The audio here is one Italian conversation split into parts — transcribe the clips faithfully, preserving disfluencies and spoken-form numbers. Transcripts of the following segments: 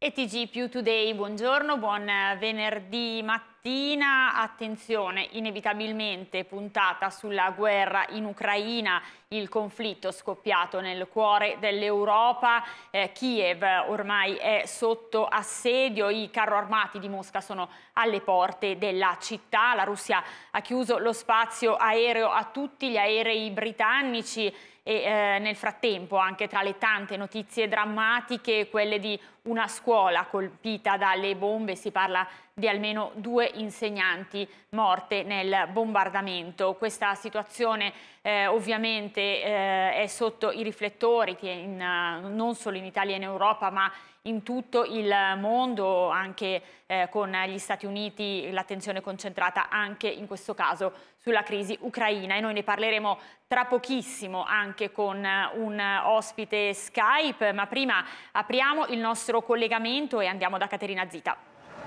E T G più Today, buongiorno, buon venerdì mattina. Attenzione, inevitabilmente puntata sulla guerra in Ucraina, il conflitto scoppiato nel cuore dell'Europa. Eh, Kiev ormai è sotto assedio, i carro armati di Mosca sono alle porte della città. La Russia ha chiuso lo spazio aereo a tutti gli aerei britannici. E eh, nel frattempo, anche tra le tante notizie drammatiche, quelle di una scuola colpita dalle bombe, si parla di almeno due insegnanti morte nel bombardamento. Questa situazione eh, ovviamente eh, è sotto i riflettori che in, uh, non solo in Italia e in Europa, ma in tutto il mondo, anche eh, con gli Stati Uniti, l'attenzione concentrata anche in questo caso sulla crisi ucraina, e noi ne parleremo tra pochissimo anche con un ospite Skype, ma prima apriamo il nostro collegamento e andiamo da Caterina Zita.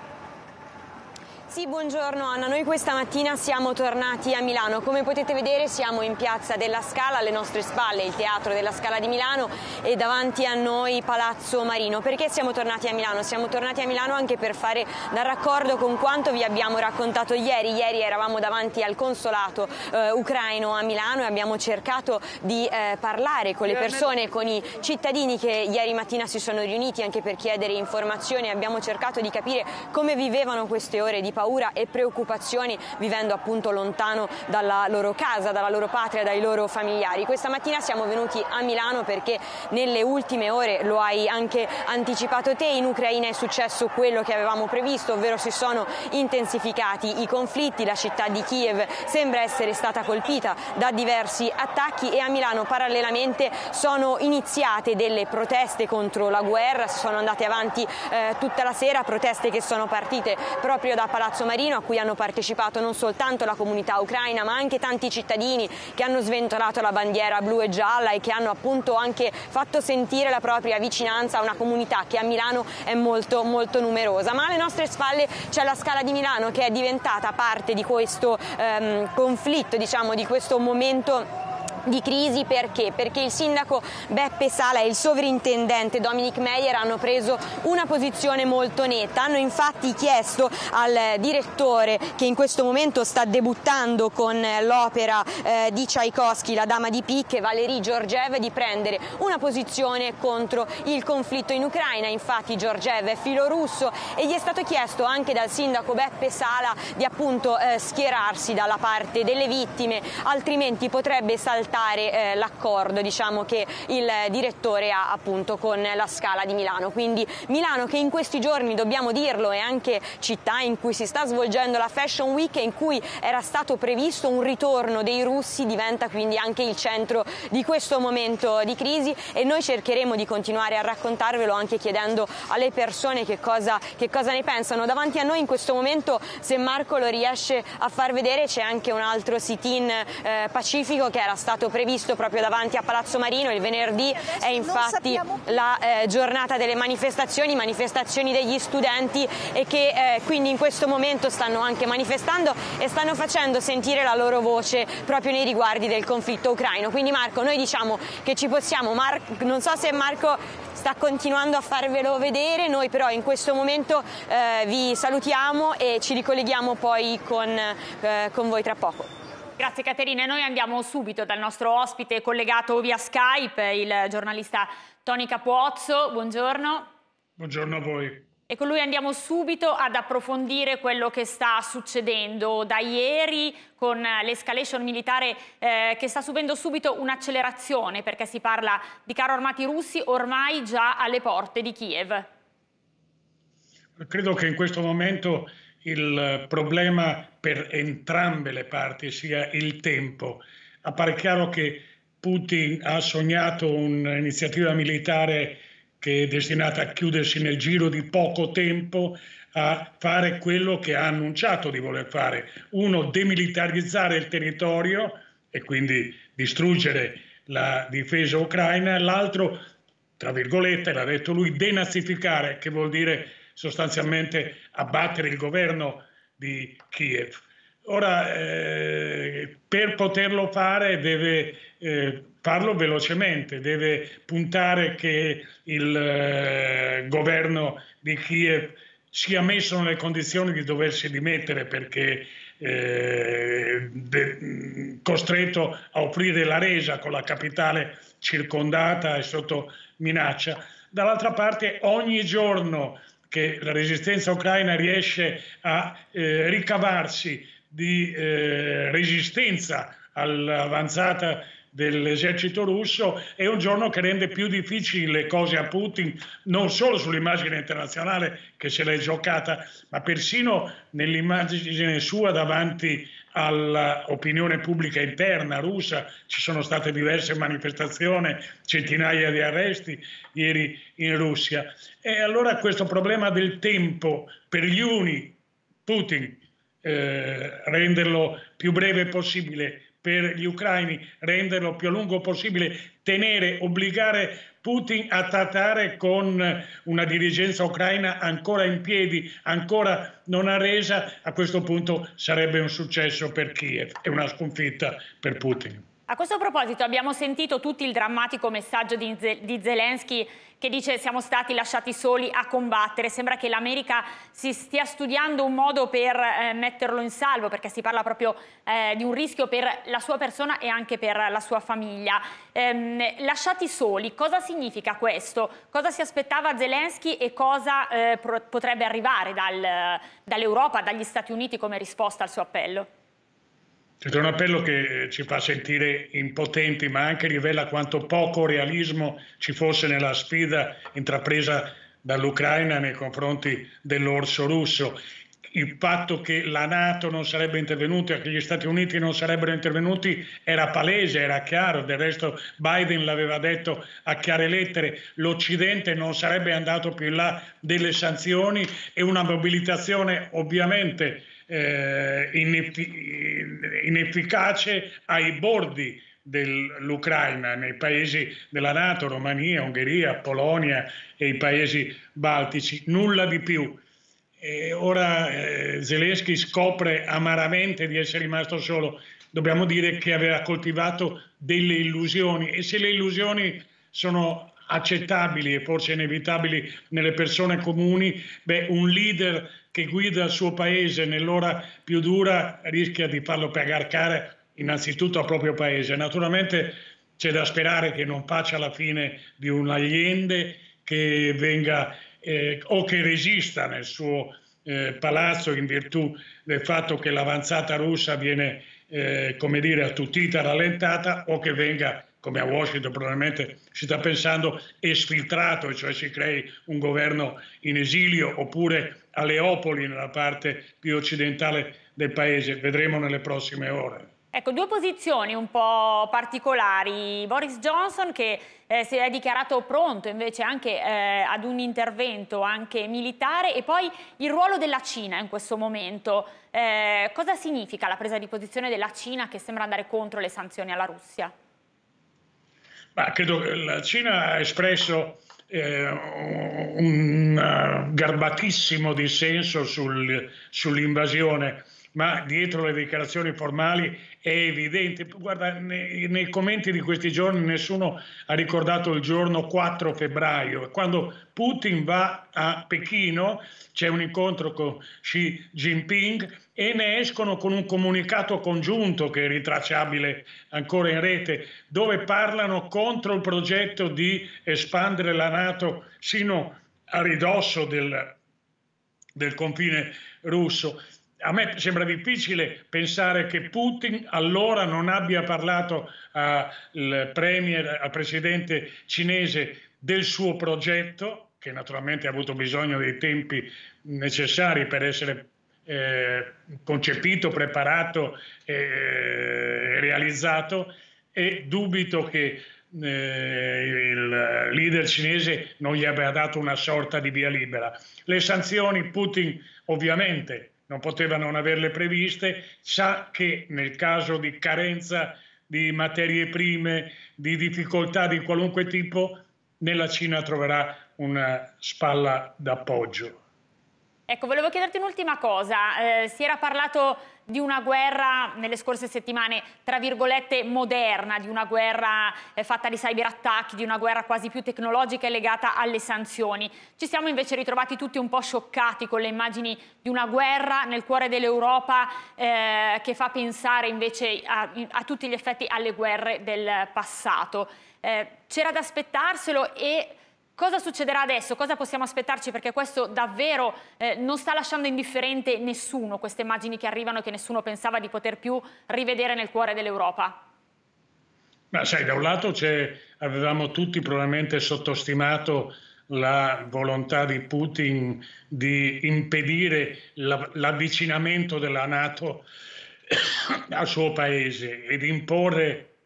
Sì, buongiorno Anna, noi questa mattina siamo tornati a Milano. Come potete vedere siamo in Piazza della Scala, alle nostre spalle il Teatro della Scala di Milano e davanti a noi Palazzo Marino. Perché siamo tornati a Milano? Siamo tornati a Milano anche per fare da raccordo con quanto vi abbiamo raccontato ieri. Ieri eravamo davanti al consolato eh, ucraino a Milano e abbiamo cercato di eh, parlare con le persone, con i cittadini che ieri mattina si sono riuniti anche per chiedere informazioni. Abbiamo cercato di capire come vivevano queste ore di paura e preoccupazioni, vivendo appunto lontano dalla loro casa, dalla loro patria, dai loro familiari. Questa mattina siamo venuti a Milano perché nelle ultime ore, lo hai anche anticipato te, in Ucraina è successo quello che avevamo previsto, ovvero si sono intensificati i conflitti. La città di Kiev sembra essere stata colpita da diversi attacchi e a Milano parallelamente sono iniziate delle proteste contro la guerra, si sono andate avanti eh, tutta la sera, proteste che sono partite proprio da Palazzo Marino, a cui hanno partecipato non soltanto la comunità ucraina ma anche tanti cittadini che hanno sventolato la bandiera blu e gialla e che hanno appunto anche fatto sentire la propria vicinanza a una comunità che a Milano è molto molto numerosa. Ma alle nostre spalle c'è la Scala di Milano, che è diventata parte di questo ehm, conflitto, diciamo, di questo momento di crisi. Perché? Perché il sindaco Beppe Sala e il sovrintendente Dominic Meyer hanno preso una posizione molto netta. Hanno infatti chiesto al direttore, che in questo momento sta debuttando con l'opera eh, di Tchaikovsky, La Dama di Picche, Valérie Georgiev, di prendere una posizione contro il conflitto in Ucraina. Infatti Georgiev è filorusso e gli è stato chiesto anche dal sindaco Beppe Sala di appunto eh, schierarsi dalla parte delle vittime, altrimenti potrebbe saltare Eh, l'accordo, diciamo, che il direttore ha appunto con la Scala di Milano. Quindi Milano, che in questi giorni, dobbiamo dirlo, è anche città in cui si sta svolgendo la Fashion Week e in cui era stato previsto un ritorno dei russi, diventa quindi anche il centro di questo momento di crisi, e noi cercheremo di continuare a raccontarvelo anche chiedendo alle persone che cosa, che cosa ne pensano. Davanti a noi in questo momento, se Marco lo riesce a far vedere, c'è anche un altro sit-in eh, pacifico che era stato previsto proprio davanti a Palazzo Marino. Il venerdì è infatti la eh, giornata delle manifestazioni, manifestazioni degli studenti, e che eh, quindi in questo momento stanno anche manifestando e stanno facendo sentire la loro voce proprio nei riguardi del conflitto ucraino. Quindi Marco, noi diciamo che ci possiamo, Mar- non so se Marco sta continuando a farvelo vedere, noi però in questo momento eh, vi salutiamo e ci ricolleghiamo poi con, eh, con voi tra poco. Grazie Caterina, e noi andiamo subito dal nostro ospite collegato via Skype, il giornalista Tony Capuozzo. Buongiorno. Buongiorno a voi. E con lui andiamo subito ad approfondire quello che sta succedendo da ieri, con l'escalation militare eh, che sta subendo subito un'accelerazione, perché si parla di carro armati russi ormai già alle porte di Kiev. Credo che in questo momento il problema per entrambe le parti sia il tempo. Appare chiaro che Putin ha sognato un'iniziativa militare che è destinata a chiudersi nel giro di poco tempo, a fare quello che ha annunciato di voler fare. Uno, demilitarizzare il territorio e quindi distruggere la difesa ucraina. L'altro, tra virgolette, l'ha detto lui, denazificare, che vuol dire sostanzialmente abbattere il governo di Kiev. Ora, eh, per poterlo fare deve eh, farlo velocemente, deve puntare che il eh, governo di Kiev sia messo nelle condizioni di doversi dimettere perché eh, de, costretto a offrire la resa con la capitale circondata e sotto minaccia. Dall'altra parte, ogni giorno che la resistenza ucraina riesce a eh, ricavarsi di eh, resistenza all'avanzata dell'esercito russo è un giorno che rende più difficili le cose a Putin, non solo sull'immagine internazionale che se l'è giocata, ma persino nell'immagine sua davanti all'opinione pubblica interna russa. Ci sono state diverse manifestazioni, centinaia di arresti ieri in Russia. E allora questo problema del tempo per gli uni, Putin, eh, renderlo più breve possibile, per gli ucraini renderlo più a lungo possibile, tenere, obbligare Putin a trattare con una dirigenza ucraina ancora in piedi, ancora non arresa, a questo punto sarebbe un successo per Kiev e una sconfitta per Putin. A questo proposito abbiamo sentito tutti il drammatico messaggio di, di Zelensky che dice siamo stati lasciati soli a combattere. Sembra che l'America si stia studiando un modo per eh, metterlo in salvo, perché si parla proprio eh, di un rischio per la sua persona e anche per la sua famiglia. Ehm, lasciati soli, cosa significa questo? Cosa si aspettava Zelensky e cosa eh, potrebbe arrivare dal, dall'Europa, dagli Stati Uniti come risposta al suo appello? È un appello che ci fa sentire impotenti, ma anche rivela quanto poco realismo ci fosse nella sfida intrapresa dall'Ucraina nei confronti dell'orso russo. Il fatto che la NATO non sarebbe intervenuta, che gli Stati Uniti non sarebbero intervenuti era palese, era chiaro. Del resto Biden l'aveva detto a chiare lettere: l'Occidente non sarebbe andato più in là delle sanzioni e una mobilitazione ovviamente Eh, inefficace ai bordi dell'Ucraina, nei paesi della NATO, Romania, Ungheria, Polonia e i paesi baltici, nulla di più. E ora eh, Zelensky scopre amaramente di essere rimasto solo. Dobbiamo dire che aveva coltivato delle illusioni, e se le illusioni sono accettabili e forse inevitabili nelle persone comuni, beh, un leader che guida il suo paese nell'ora più dura rischia di farlo pagare cara innanzitutto al proprio paese. Naturalmente c'è da sperare che non faccia la fine di un Allende, che venga eh, o che resista nel suo eh, palazzo in virtù del fatto che l'avanzata russa viene eh, come dire attutita, rallentata, o che venga, come a Washington probabilmente si sta pensando, esfiltrato, cioè si crei un governo in esilio, oppure a Leopoli, nella parte più occidentale del paese. Vedremo nelle prossime ore. Ecco, due posizioni un po' particolari. Boris Johnson che eh, si è dichiarato pronto invece anche eh, ad un intervento anche militare, e poi il ruolo della Cina in questo momento. Eh, cosa significa la presa di posizione della Cina che sembra andare contro le sanzioni alla Russia? Ma credo che la Cina ha espresso eh, un uh, garbatissimo dissenso sul, sull'invasione, ma dietro le dichiarazioni formali è evidente. Guarda, nei, nei commenti di questi giorni nessuno ha ricordato il giorno quattro febbraio, quando Putin va a Pechino, c'è un incontro con Xi Jinping e ne escono con un comunicato congiunto che è ritracciabile ancora in rete, dove parlano contro il progetto di espandere la NATO sino a ridosso del, del confine russo. A me sembra difficile pensare che Putin allora non abbia parlato al premier, al presidente cinese del suo progetto, che naturalmente ha avuto bisogno dei tempi necessari per essere eh, concepito, preparato e realizzato, e dubito che eh, il leader cinese non gli abbia dato una sorta di via libera. Le sanzioni Putin ovviamente non poteva non averle previste, sa che nel caso di carenza di materie prime, di difficoltà di qualunque tipo, nella Cina troverà una spalla d'appoggio. Ecco, volevo chiederti un'ultima cosa. Eh, si era parlato di una guerra nelle scorse settimane, tra virgolette, moderna, di una guerra eh, fatta di cyberattacchi, di una guerra quasi più tecnologica e legata alle sanzioni. Ci siamo invece ritrovati tutti un po' scioccati con le immagini di una guerra nel cuore dell'Europa eh, che fa pensare invece a, a tutti gli effetti alle guerre del passato. Eh, c'era da aspettarselo e... Cosa succederà adesso? Cosa possiamo aspettarci? Perché questo davvero eh, non sta lasciando indifferente nessuno, queste immagini che arrivano e che nessuno pensava di poter più rivedere nel cuore dell'Europa. Ma sai, da un lato avevamo tutti probabilmente sottostimato la volontà di Putin di impedire l'avvicinamento della NATO al suo paese e di imporre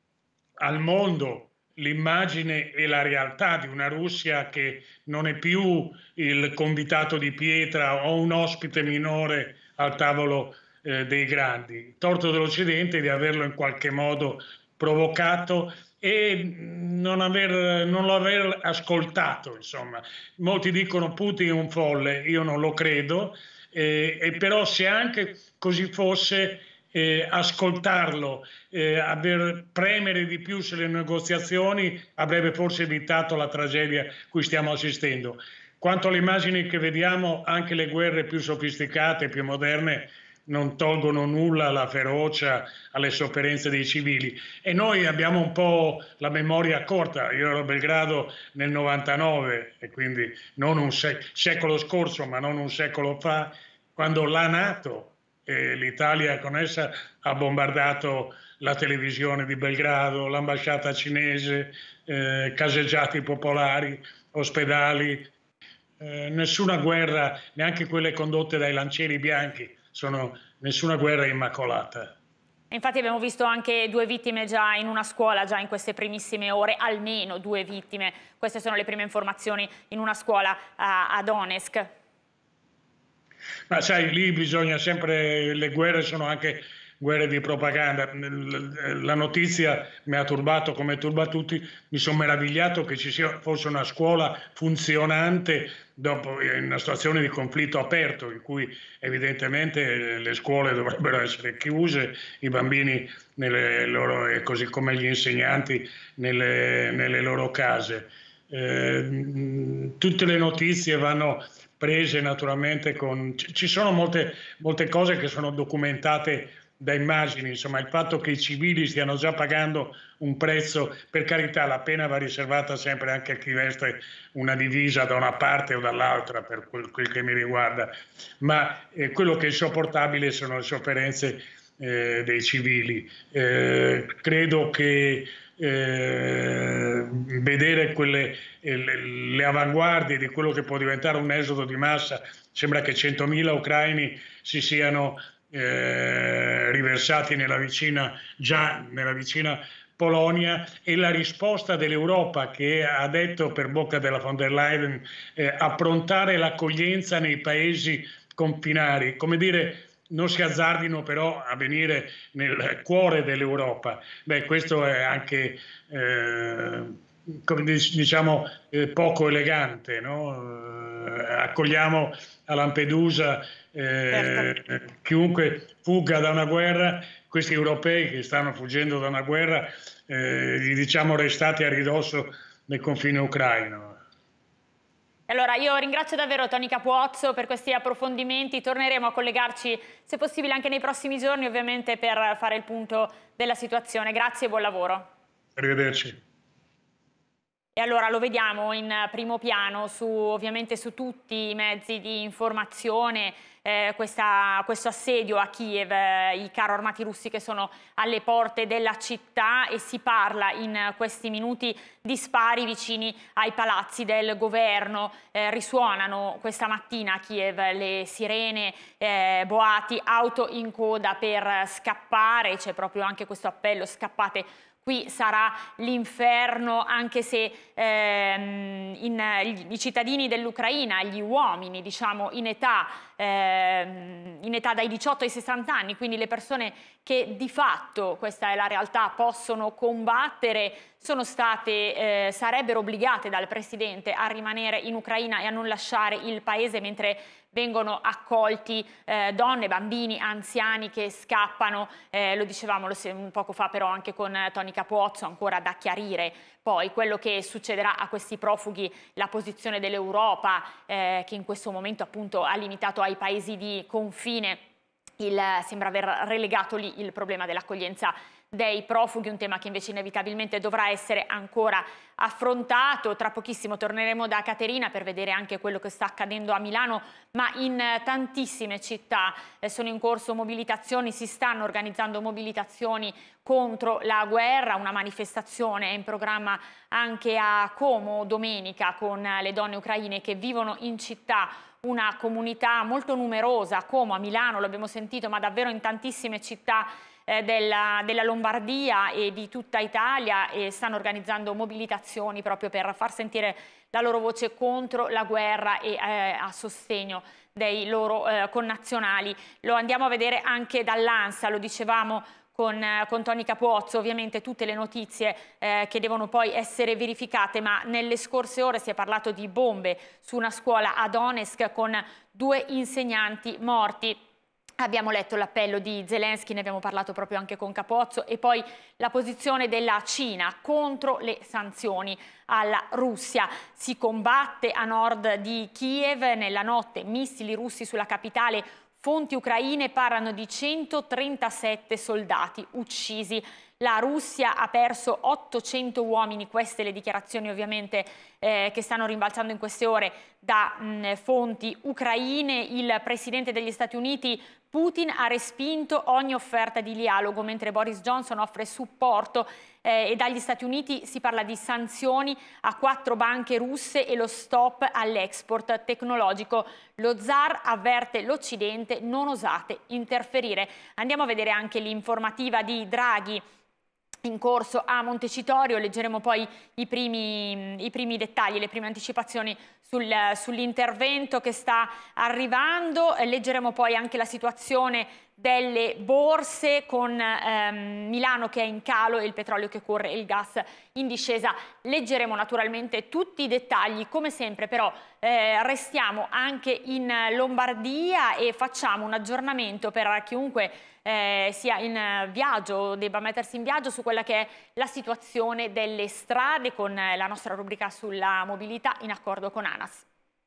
al mondo l'immagine e la realtà di una Russia che non è più il convitato di pietra o un ospite minore al tavolo eh, dei grandi. Il torto dell'Occidente è di averlo in qualche modo provocato e non, aver, non lo aver ascoltato, insomma. Molti dicono Putin è un folle, io non lo credo, eh, e però se anche così fosse, Eh, ascoltarlo, eh, aver premere di più sulle negoziazioni avrebbe forse evitato la tragedia cui stiamo assistendo. Quanto alle immagini che vediamo, anche le guerre più sofisticate, più moderne, non tolgono nulla alla ferocia, alle sofferenze dei civili. E noi abbiamo un po' la memoria corta. Io ero a Belgrado nel novantanove, e quindi non un sec- secolo scorso, ma non un secolo fa, quando la NATO e l'Italia con essa ha bombardato la televisione di Belgrado, l'ambasciata cinese, eh, caseggiati popolari, ospedali. Eh, nessuna guerra, neanche quelle condotte dai lancieri bianchi, sono nessuna guerra immacolata. Infatti abbiamo visto anche due vittime già in una scuola, già in queste primissime ore, almeno due vittime. Queste sono le prime informazioni in una scuola a, a Donetsk. Ma sai, lì bisogna sempre, le guerre sono anche guerre di propaganda. La notizia mi ha turbato come turba tutti, mi sono meravigliato che ci sia, fosse una scuola funzionante dopo in una situazione di conflitto aperto, in cui evidentemente le scuole dovrebbero essere chiuse, i bambini nelle loro, e così come gli insegnanti nelle, nelle loro case. Eh, tutte le notizie vanno prese naturalmente con... Ci sono molte, molte cose che sono documentate da immagini, insomma il fatto che i civili stiano già pagando un prezzo, per carità la pena va riservata sempre anche a chi veste una divisa da una parte o dall'altra per quel, quel che mi riguarda, ma eh, quello che è insopportabile sono le sofferenze eh, dei civili. Eh, credo che Eh, vedere quelle, eh, le, le avanguardie di quello che può diventare un esodo di massa, sembra che centomila ucraini si siano eh, riversati nella vicina, già nella vicina Polonia, e la risposta dell'Europa che ha detto per bocca della von der Leyen eh, approntare l'accoglienza nei paesi confinari, come dire non si azzardino però a venire nel cuore dell'Europa. Beh, questo è anche, eh, come diciamo, eh, poco elegante, no? Eh, accogliamo a Lampedusa eh, certo. Chiunque fugga da una guerra, questi europei che stanno fuggendo da una guerra, eh, gli diciamo restate a ridosso del confine ucraino. Allora, io ringrazio davvero Tony Capuozzo per questi approfondimenti, torneremo a collegarci se possibile anche nei prossimi giorni ovviamente per fare il punto della situazione. Grazie e buon lavoro. Arrivederci. E allora lo vediamo in primo piano su, ovviamente su tutti i mezzi di informazione, eh, questa, questo assedio a Kiev, eh, i carro armati russi che sono alle porte della città, e si parla in questi minuti di spari vicini ai palazzi del governo. Eh, risuonano questa mattina a Kiev le sirene, eh, boati, auto in coda per scappare, c'è proprio anche questo appello: scappate. Qui sarà l'inferno, anche se ehm, in, i cittadini dell'Ucraina, gli uomini diciamo in età, ehm, in età dai diciotto ai sessanta anni, quindi le persone che di fatto, questa è la realtà, possono combattere, sono state, eh, sarebbero obbligate dal Presidente a rimanere in Ucraina e a non lasciare il paese, mentre vengono accolti eh, donne, bambini, anziani che scappano, eh, lo dicevamo lo, poco fa però anche con eh, Tony Capozzo, ancora da chiarire poi quello che succederà a questi profughi, la posizione dell'Europa eh, che in questo momento appunto ha limitato ai paesi di confine, il, sembra aver relegato lì il problema dell'accoglienza dei profughi, un tema che invece inevitabilmente dovrà essere ancora affrontato. Tra pochissimo torneremo da Caterina per vedere anche quello che sta accadendo a Milano, ma in tantissime città eh, sono in corso mobilitazioni, si stanno organizzando mobilitazioni contro la guerra. Una manifestazione è in programma anche a Como domenica con le donne ucraine che vivono in città, una comunità molto numerosa, Como, a Milano, l'abbiamo sentito, ma davvero in tantissime città Della, della Lombardia e di tutta Italia, e stanno organizzando mobilitazioni proprio per far sentire la loro voce contro la guerra e eh, a sostegno dei loro eh, connazionali. Lo andiamo a vedere anche dall'ANSA, lo dicevamo con, eh, con Tony Capozzo, ovviamente tutte le notizie eh, che devono poi essere verificate, ma nelle scorse ore si è parlato di bombe su una scuola a Donetsk con due insegnanti morti. Abbiamo letto l'appello di Zelensky, ne abbiamo parlato proprio anche con Capozzo, e poi la posizione della Cina contro le sanzioni alla Russia. Si combatte a nord di Kiev, nella notte missili russi sulla capitale, fonti ucraine parlano di centotrentasette soldati uccisi. La Russia ha perso ottocento uomini, queste le dichiarazioni ovviamente eh, che stanno rimbalzando in queste ore da mh, fonti ucraine. Il presidente degli Stati Uniti Putin ha respinto ogni offerta di dialogo, mentre Boris Johnson offre supporto eh, e dagli Stati Uniti si parla di sanzioni a quattro banche russe e lo stop all'export tecnologico. Lo zar avverte l'Occidente: non osate interferire. Andiamo a vedere anche l'informativa di Draghi in corso a Montecitorio, leggeremo poi i primi, i primi dettagli, le prime anticipazioni sul, sull'intervento che sta arrivando, leggeremo poi anche la situazione delle borse con ehm, Milano che è in calo e il petrolio che corre e il gas in discesa. Leggeremo naturalmente tutti i dettagli, come sempre però eh, restiamo anche in Lombardia e facciamo un aggiornamento per chiunque eh, sia in viaggio, debba mettersi in viaggio, su quella che è la situazione delle strade con la nostra rubrica sulla mobilità in accordo con ANAS.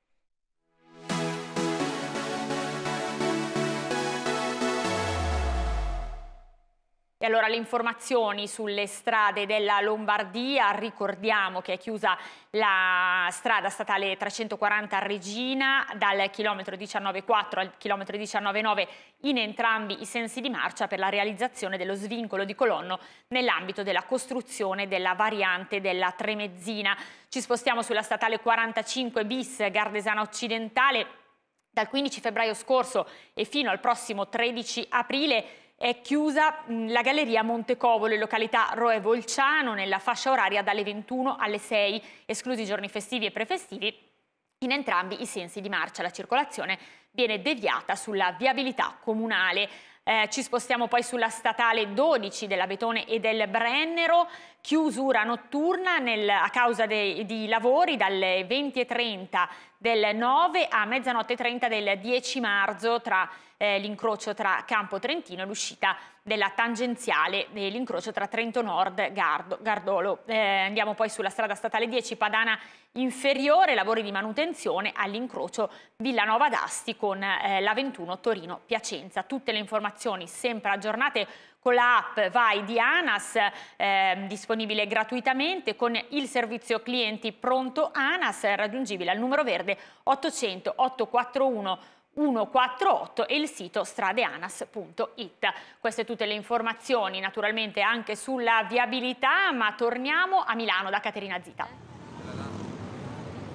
E allora le informazioni sulle strade della Lombardia: ricordiamo che è chiusa la strada statale trecentoquaranta a Regina dal chilometro diciannove virgola quattro al chilometro diciannove virgola nove in entrambi i sensi di marcia per la realizzazione dello svincolo di Colonno nell'ambito della costruzione della variante della Tremezzina. Ci spostiamo sulla statale quarantacinque bis Gardesana Occidentale. Dal quindici febbraio scorso e fino al prossimo tredici aprile è chiusa la galleria Montecovolo in località Roe Volciano nella fascia oraria dalle ventuno alle sei, esclusi i giorni festivi e prefestivi. In entrambi i sensi di marcia la circolazione viene deviata sulla viabilità comunale. Eh, ci spostiamo poi sulla statale dodici della Betone e del Brennero, chiusura notturna nel, a causa dei, di lavori dalle venti e trenta del nove a mezzanotte e trenta del dieci marzo tra eh, l'incrocio tra Campo Trentino e l'uscita della tangenziale e l'incrocio tra Trento Nord Gardo, Gardolo. Eh, andiamo poi sulla strada statale dieci Padana Inferiore, lavori di manutenzione all'incrocio Villanova d'Asti con eh, la ventuno Torino Piacenza. Tutte le informazioni sempre aggiornate con la app Vai di ANAS, eh, disponibile gratuitamente con il servizio clienti pronto ANAS, raggiungibile al numero verde ottocento ottocentoquarantuno centoquarantotto e il sito stradeanas punto it. Queste tutte le informazioni naturalmente anche sulla viabilità, ma torniamo a Milano da Caterina Zita.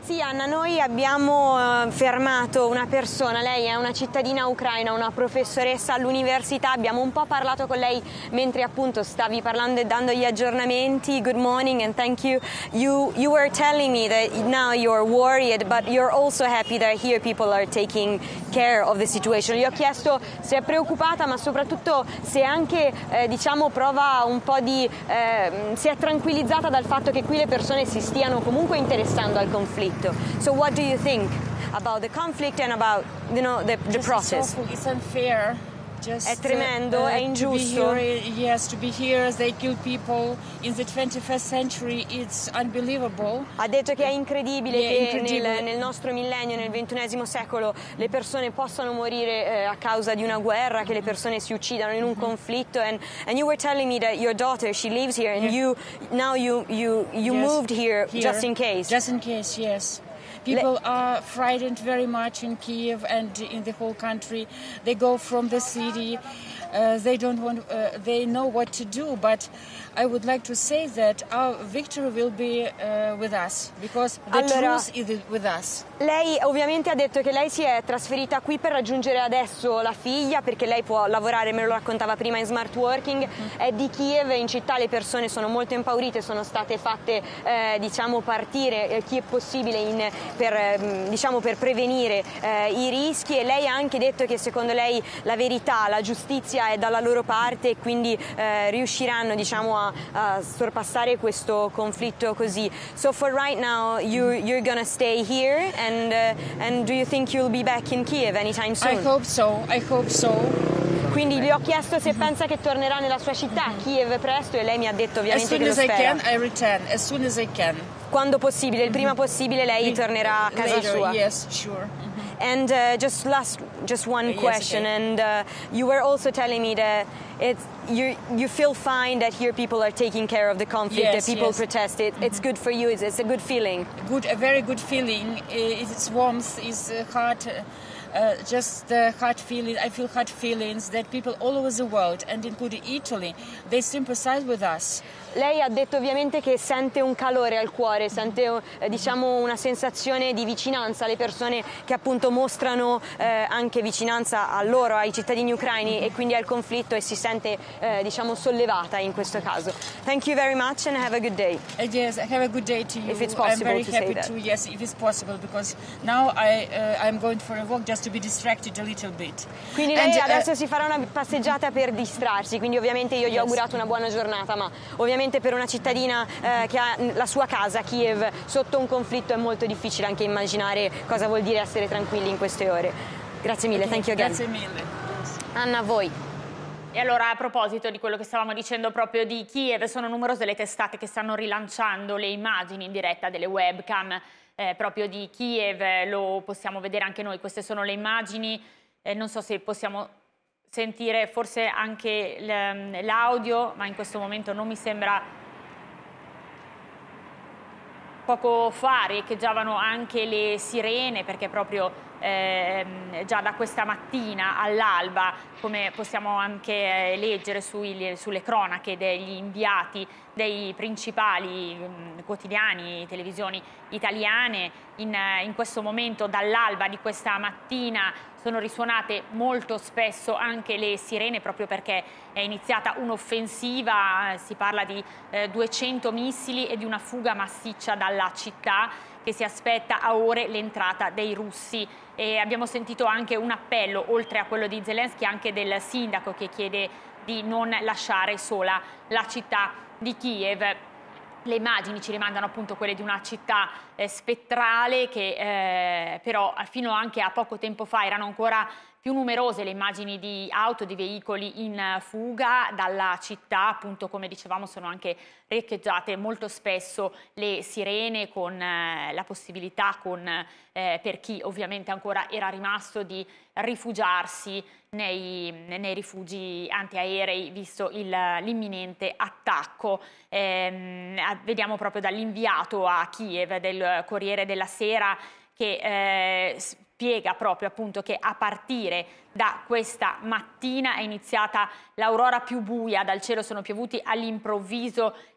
Sì, Anna, noi abbiamo fermato una persona, lei è una cittadina ucraina, una professoressa all'università, abbiamo un po' parlato con lei mentre appunto stavi parlando e dando gli aggiornamenti. Good morning and thank you. You, you were telling me that now you're worried, but you're also happy that here people are taking care of the situation. Gli ho chiesto se è preoccupata, ma soprattutto se anche eh, diciamo prova un po' di eh, si è tranquillizzata dal fatto che qui le persone si stiano comunque interessando al conflitto. So what do you think about the conflict and about, you know, the, the process? It's unfair. Just, è tremendo, uh, è ingiusto. To be here, yes, to be here, they kill people in the twenty-first century, it's unbelievable. Ha detto che è incredibile yeah, che incredibile. Nel, nel nostro millennio, nel ventunesimo secolo, le persone possano morire eh, a causa di una guerra, che le persone si uccidano in un mm-hmm. conflitto. And, and you were telling me that your daughter, she lives here, and yeah. you now you you you yes. moved here, here just in case. Just in case, yes. People are frightened very much in Kiev and in the whole country. They go from the city. Uh, they don't want. Uh, they know what to do, but I would like to say that our victory will be uh, with us, because the allora, truth is with us. Lei ovviamente ha detto che lei si è trasferita qui per raggiungere adesso la figlia, perché lei può lavorare, me lo raccontava prima, in smart working. Mm. È di Kiev, in città le persone sono molto impaurite, sono state fatte eh, diciamo partire eh, chi è possibile in, per, eh, diciamo, per prevenire eh, i rischi, e lei ha anche detto che secondo lei la verità, la giustizia è dalla loro parte, e quindi eh, riusciranno diciamo a, a sorpassare questo conflitto così. So for right now you, you're gonna stay here, and uh, and do you think you'll be back in Kiev anytime soon? I hope so. I hope so. Quindi gli ho chiesto se pensa che tornerà nella sua città, Kiev, presto, e lei mi ha detto ovviamente che lo spera. As soon as I can, I return. As soon as I can. Quando possibile, il prima possibile lei tornerà a casa Later, sua. Yes, sure. And uh, just last, just one yes, question. okay. And uh, you were also telling me that it's you you feel fine that here people are taking care of the conflict, yes, that people yes. protest it. Mm-hmm. It's good for you. It's, it's a good feeling. Good, a very good feeling. It's warmth, it's heart. Uh, just the heart feeling. I feel heart feelings that people all over the world, and including Italy, they sympathize with us. Lei ha detto ovviamente che sente un calore al cuore, sente eh, diciamo una sensazione di vicinanza alle persone che appunto mostrano eh, anche vicinanza a loro, ai cittadini ucraini, e quindi al conflitto, e si sente eh, diciamo sollevata in questo caso. Thank you very much and have a good day. Uh, yes, have a good day to you. If it's possible I'm very to happy say that. to, yes, if it's possible, because now I uh, I'm going for a walk just to be distracted a little bit. Quindi lei And, adesso uh, si farà una passeggiata per distrarsi, quindi ovviamente io gli ho yes. augurato una buona giornata, ma ovviamente per una cittadina eh, che ha la sua casa, Kiev, sotto un conflitto, è molto difficile anche immaginare cosa vuol dire essere tranquilli in queste ore. Grazie mille, okay, thank you again. Grazie mille. Anna, a voi. E allora, a proposito di quello che stavamo dicendo proprio di Kiev, sono numerose le testate che stanno rilanciando le immagini in diretta delle webcam eh, proprio di Kiev, lo possiamo vedere anche noi. Queste sono le immagini, eh, non so se possiamo sentire forse anche l'audio, ma in questo momento non mi sembra. Poco fa riecheggiavano anche le sirene, perché proprio eh, già da questa mattina all'alba, come possiamo anche leggere sui, sulle cronache degli inviati dei principali mh, quotidiani, televisioni italiane, in, in questo momento dall'alba di questa mattina sono risuonate molto spesso anche le sirene, proprio perché è iniziata un'offensiva, si parla di eh, duecento missili e di una fuga massiccia dalla città, che si aspetta a ore l'entrata dei russi. E abbiamo sentito anche un appello, oltre a quello di Zelensky, anche del sindaco, che chiede di non lasciare sola la città di Kiev. Le immagini ci rimandano appunto quelle di una città eh, spettrale, che eh, però fino anche a poco tempo fa erano ancora più numerose le immagini di auto, di veicoli in fuga dalla città. Appunto, come dicevamo, sono anche riecheggiate molto spesso le sirene, con eh, la possibilità con, eh, per chi ovviamente ancora era rimasto, di rifugiarsi nei, nei rifugi antiaerei, visto l'imminente attacco. Eh, vediamo proprio dall'inviato a Kiev del Corriere della Sera, che eh, spiega proprio appunto che a partire da questa mattina è iniziata l'aurora più buia, dal cielo sono piovuti all'improvviso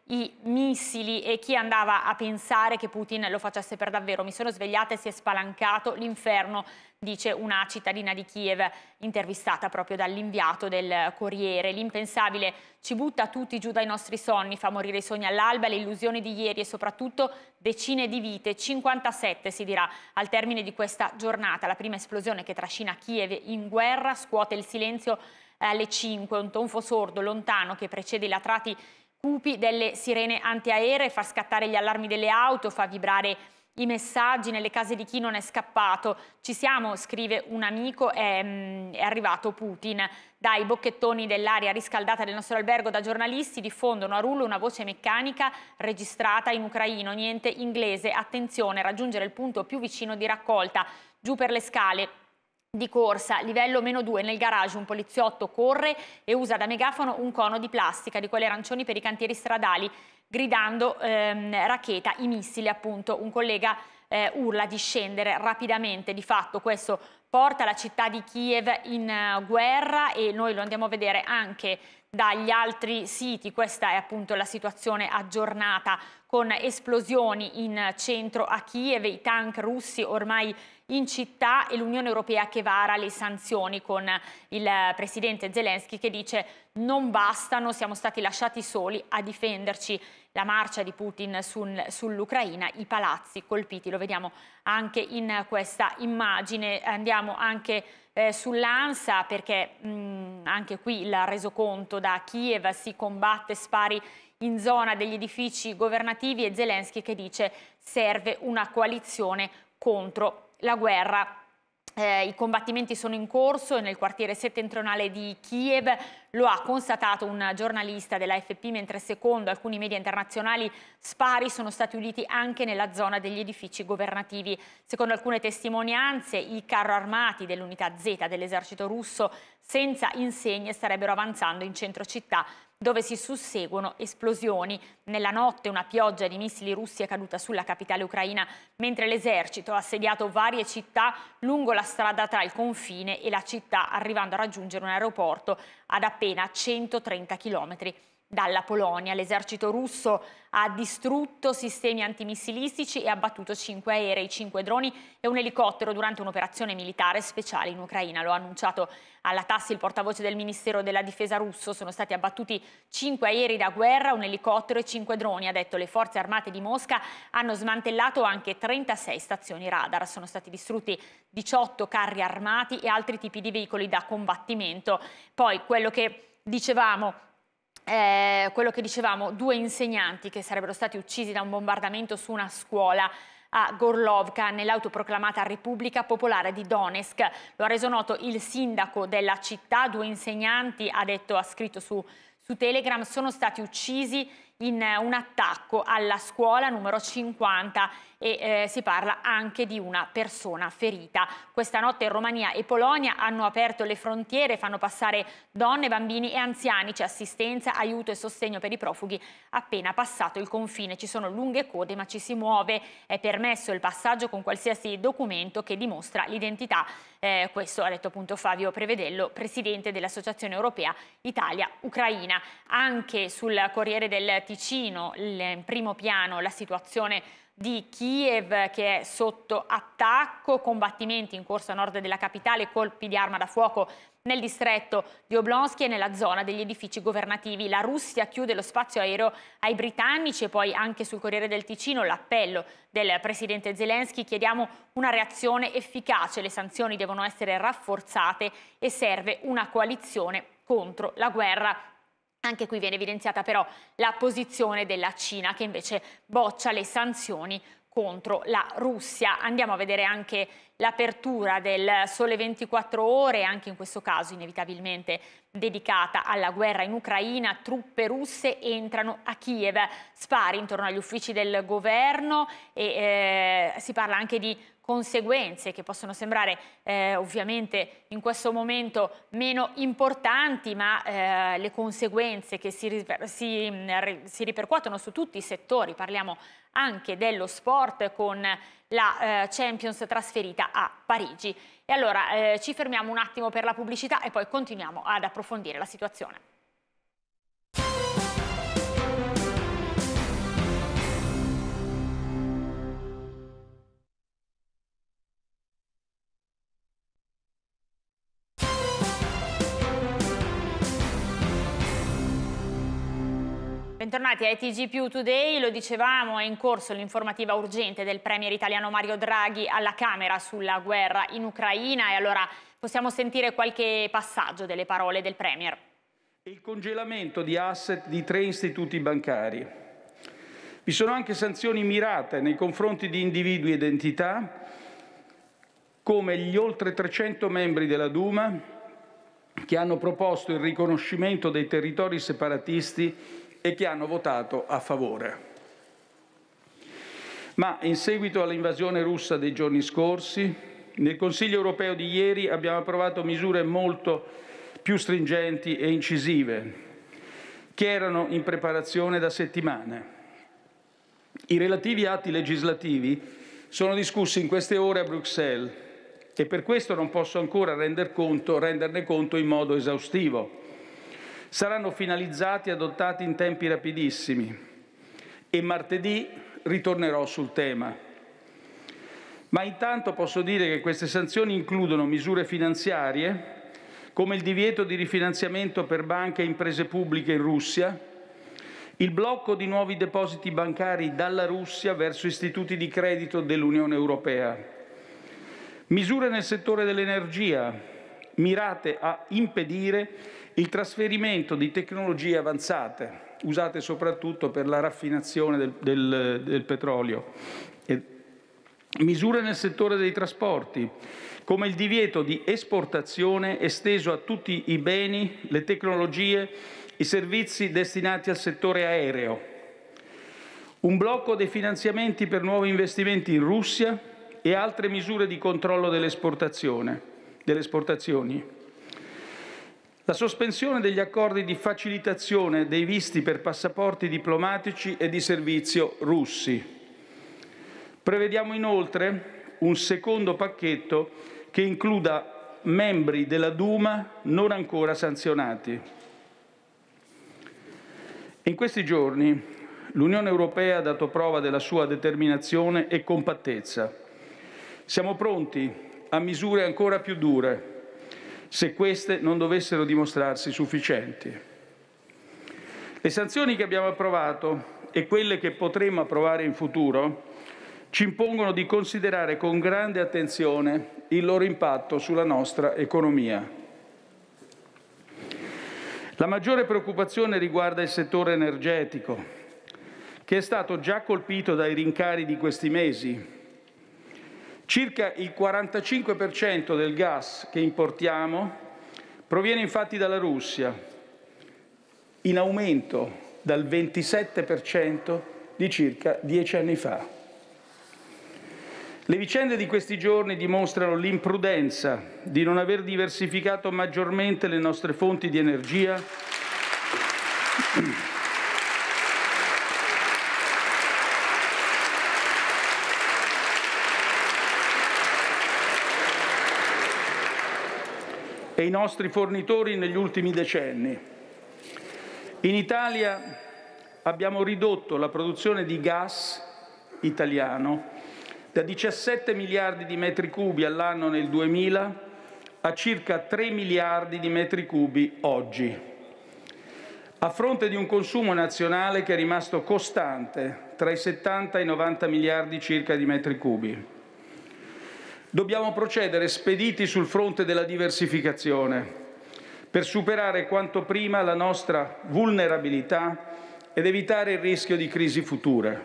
i missili e chi andava a pensare che Putin lo facesse per davvero. Mi sono svegliata e si è spalancato l'inferno, dice una cittadina di Kiev intervistata proprio dall'inviato del Corriere. L'impensabile ci butta tutti giù dai nostri sonni, fa morire i sogni all'alba, le illusioni di ieri e soprattutto decine di vite, cinquantasette si dirà al termine di questa giornata. La prima esplosione che trascina Kiev in guerra scuote il silenzio alle cinque, un tonfo sordo lontano che precede i latrati cupi delle sirene antiaeree, fa scattare gli allarmi delle auto, fa vibrare i messaggi nelle case di chi non è scappato. Ci siamo, scrive un amico, è, è arrivato Putin. Dai bocchettoni dell'aria riscaldata del nostro albergo da giornalisti diffondono a rullo una voce meccanica registrata in ucraino, niente inglese. Attenzione, raggiungere il punto più vicino di raccolta. Giù per le scale di corsa, livello meno due, nel garage un poliziotto corre e usa da megafono un cono di plastica, di quelle arancioni per i cantieri stradali, gridando ehm, raccheta, i missili appunto. Un collega eh, urla di scendere rapidamente. Di fatto questo porta la città di Kiev in uh, guerra e noi lo andiamo a vedere anche dagli altri siti. Questa è appunto la situazione aggiornata, con esplosioni in centro a Kiev, i tank russi ormai in città e l'Unione Europea che vara le sanzioni, con il presidente Zelensky che dice non bastano, siamo stati lasciati soli a difenderci. La marcia di Putin sul, sull'Ucraina, i palazzi colpiti, lo vediamo anche in questa immagine. Andiamo anche eh, sull'ANSA perché mh, anche qui il resoconto da Kiev: si combatte spari in zona degli edifici governativi, e Zelensky che dice serve una coalizione contro la guerra. Eh, I combattimenti sono in corso nel quartiere settentrionale di Kiev, lo ha constatato un giornalista della A F P, mentre secondo alcuni media internazionali spari sono stati uditi anche nella zona degli edifici governativi. Secondo alcune testimonianze i carro armati dell'unità Z dell'esercito russo senza insegne starebbero avanzando in centro città, dove si susseguono esplosioni. Nella notte una pioggia di missili russi è caduta sulla capitale ucraina, mentre l'esercito ha assediato varie città lungo la strada tra il confine e la città, arrivando a raggiungere un aeroporto ad appena centotrenta chilometri dalla Polonia. L'esercito russo ha distrutto sistemi antimissilistici e abbattuto cinque aerei, cinque droni e un elicottero durante un'operazione militare speciale in Ucraina. Lo ha annunciato alla TASS il portavoce del Ministero della Difesa russo. Sono stati abbattuti cinque aerei da guerra, un elicottero e cinque droni. Ha detto le forze armate di Mosca hanno smantellato anche trentasei stazioni radar. Sono stati distrutti diciotto carri armati e altri tipi di veicoli da combattimento. Poi quello che dicevamo Eh, quello che dicevamo, due insegnanti che sarebbero stati uccisi da un bombardamento su una scuola a Gorlovka, nell'autoproclamata Repubblica Popolare di Donetsk. Lo ha reso noto il sindaco della città. Due insegnanti, ha detto, ha scritto su, su Telegram, sono stati uccisi in un attacco alla scuola numero cinquanta e eh, si parla anche di una persona ferita. Questa notte in Romania e Polonia hanno aperto le frontiere, fanno passare donne, bambini e anziani. C'è assistenza, aiuto e sostegno per i profughi appena passato il confine. Ci sono lunghe code ma ci si muove, è permesso il passaggio con qualsiasi documento che dimostra l'identità. Eh, questo ha detto appunto Fabio Prevedello, presidente dell'Associazione Europea Italia-Ucraina. Anche sul Corriere del Ticino, in primo piano, la situazione di Kiev che è sotto attacco, combattimenti in corso a nord della capitale, colpi di arma da fuoco nel distretto di Oblonsky e nella zona degli edifici governativi. La Russia chiude lo spazio aereo ai britannici. E poi anche sul Corriere del Ticino l'appello del presidente Zelensky: chiediamo una reazione efficace, le sanzioni devono essere rafforzate e serve una coalizione contro la guerra. Anche qui viene evidenziata però la posizione della Cina, che invece boccia le sanzioni contro la Russia. Andiamo a vedere anche l'apertura del Sole ventiquattro Ore, anche in questo caso inevitabilmente dedicata alla guerra in Ucraina. Truppe russe entrano a Kiev, spari intorno agli uffici del governo e eh, si parla anche di conseguenze che possono sembrare eh, ovviamente in questo momento meno importanti, ma eh, le conseguenze che si, si, si ripercuotono su tutti i settori. Parliamo anche dello sport, con la eh, Champions trasferita a Parigi. E allora eh, ci fermiamo un attimo per la pubblicità e poi continuiamo ad approfondire la situazione. Bentornati a I T G più Today, lo dicevamo, è in corso l'informativa urgente del premier italiano Mario Draghi alla Camera sulla guerra in Ucraina e allora possiamo sentire qualche passaggio delle parole del premier. Il congelamento di asset di tre istituti bancari. Vi sono anche sanzioni mirate nei confronti di individui ed entità come gli oltre trecento membri della Duma che hanno proposto il riconoscimento dei territori separatisti e che hanno votato a favore. Ma in seguito all'invasione russa dei giorni scorsi, nel Consiglio europeo di ieri abbiamo approvato misure molto più stringenti e incisive, che erano in preparazione da settimane. I relativi atti legislativi sono discussi in queste ore a Bruxelles e per questo non posso ancora render conto, renderne conto in modo esaustivo. Saranno finalizzati e adottati in tempi rapidissimi e martedì ritornerò sul tema. Ma intanto posso dire che queste sanzioni includono misure finanziarie come il divieto di rifinanziamento per banche e imprese pubbliche in Russia, il blocco di nuovi depositi bancari dalla Russia verso istituti di credito dell'Unione Europea, misure nel settore dell'energia mirate a impedire il trasferimento di tecnologie avanzate, usate soprattutto per la raffinazione del, del, del petrolio. E misure nel settore dei trasporti, come il divieto di esportazione esteso a tutti i beni, le tecnologie, i servizi destinati al settore aereo. Un blocco dei finanziamenti per nuovi investimenti in Russia e altre misure di controllo dell'esportazione, delle esportazioni. La sospensione degli accordi di facilitazione dei visti per passaporti diplomatici e di servizio russi. Prevediamo inoltre un secondo pacchetto che includa membri della Duma non ancora sanzionati. In questi giorni l'Unione Europea ha dato prova della sua determinazione e compattezza. Siamo pronti a misure ancora più dure se queste non dovessero dimostrarsi sufficienti. Le sanzioni che abbiamo approvato e quelle che potremo approvare in futuro ci impongono di considerare con grande attenzione il loro impatto sulla nostra economia. La maggiore preoccupazione riguarda il settore energetico, che è stato già colpito dai rincari di questi mesi. Circa il quarantacinque per cento del gas che importiamo proviene infatti dalla Russia, in aumento dal ventisette per cento di circa dieci anni fa. Le vicende di questi giorni dimostrano l'imprudenza di non aver diversificato maggiormente le nostre fonti di energia e i nostri fornitori negli ultimi decenni. In Italia abbiamo ridotto la produzione di gas italiano da diciassette miliardi di metri cubi all'anno nel duemila a circa tre miliardi di metri cubi oggi, a fronte di un consumo nazionale che è rimasto costante tra i settanta e i novanta miliardi circa di metri cubi. Dobbiamo procedere spediti sul fronte della diversificazione per superare quanto prima la nostra vulnerabilità ed evitare il rischio di crisi future.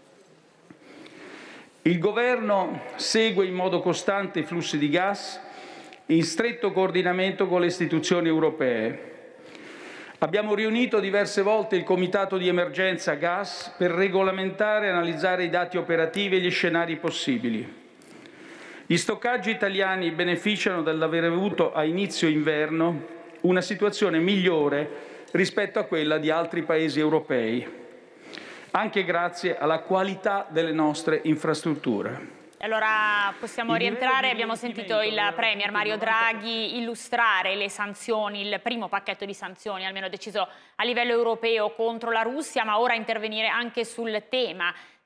Il Governo segue in modo costante i flussi di gas in stretto coordinamento con le istituzioni europee. Abbiamo riunito diverse volte il Comitato di Emergenza Gas per regolamentare e analizzare i dati operativi e gli scenari possibili. Gli stoccaggi italiani beneficiano dall'aver avuto a inizio inverno una situazione migliore rispetto a quella di altri Paesi europei, anche grazie alla qualità delle nostre infrastrutture. Allora possiamo rientrare, abbiamo sentito il Premier Mario Draghi illustrare le sanzioni, il primo pacchetto di sanzioni almeno deciso a livello europeo contro la Russia, ma ora intervenire anche sul tema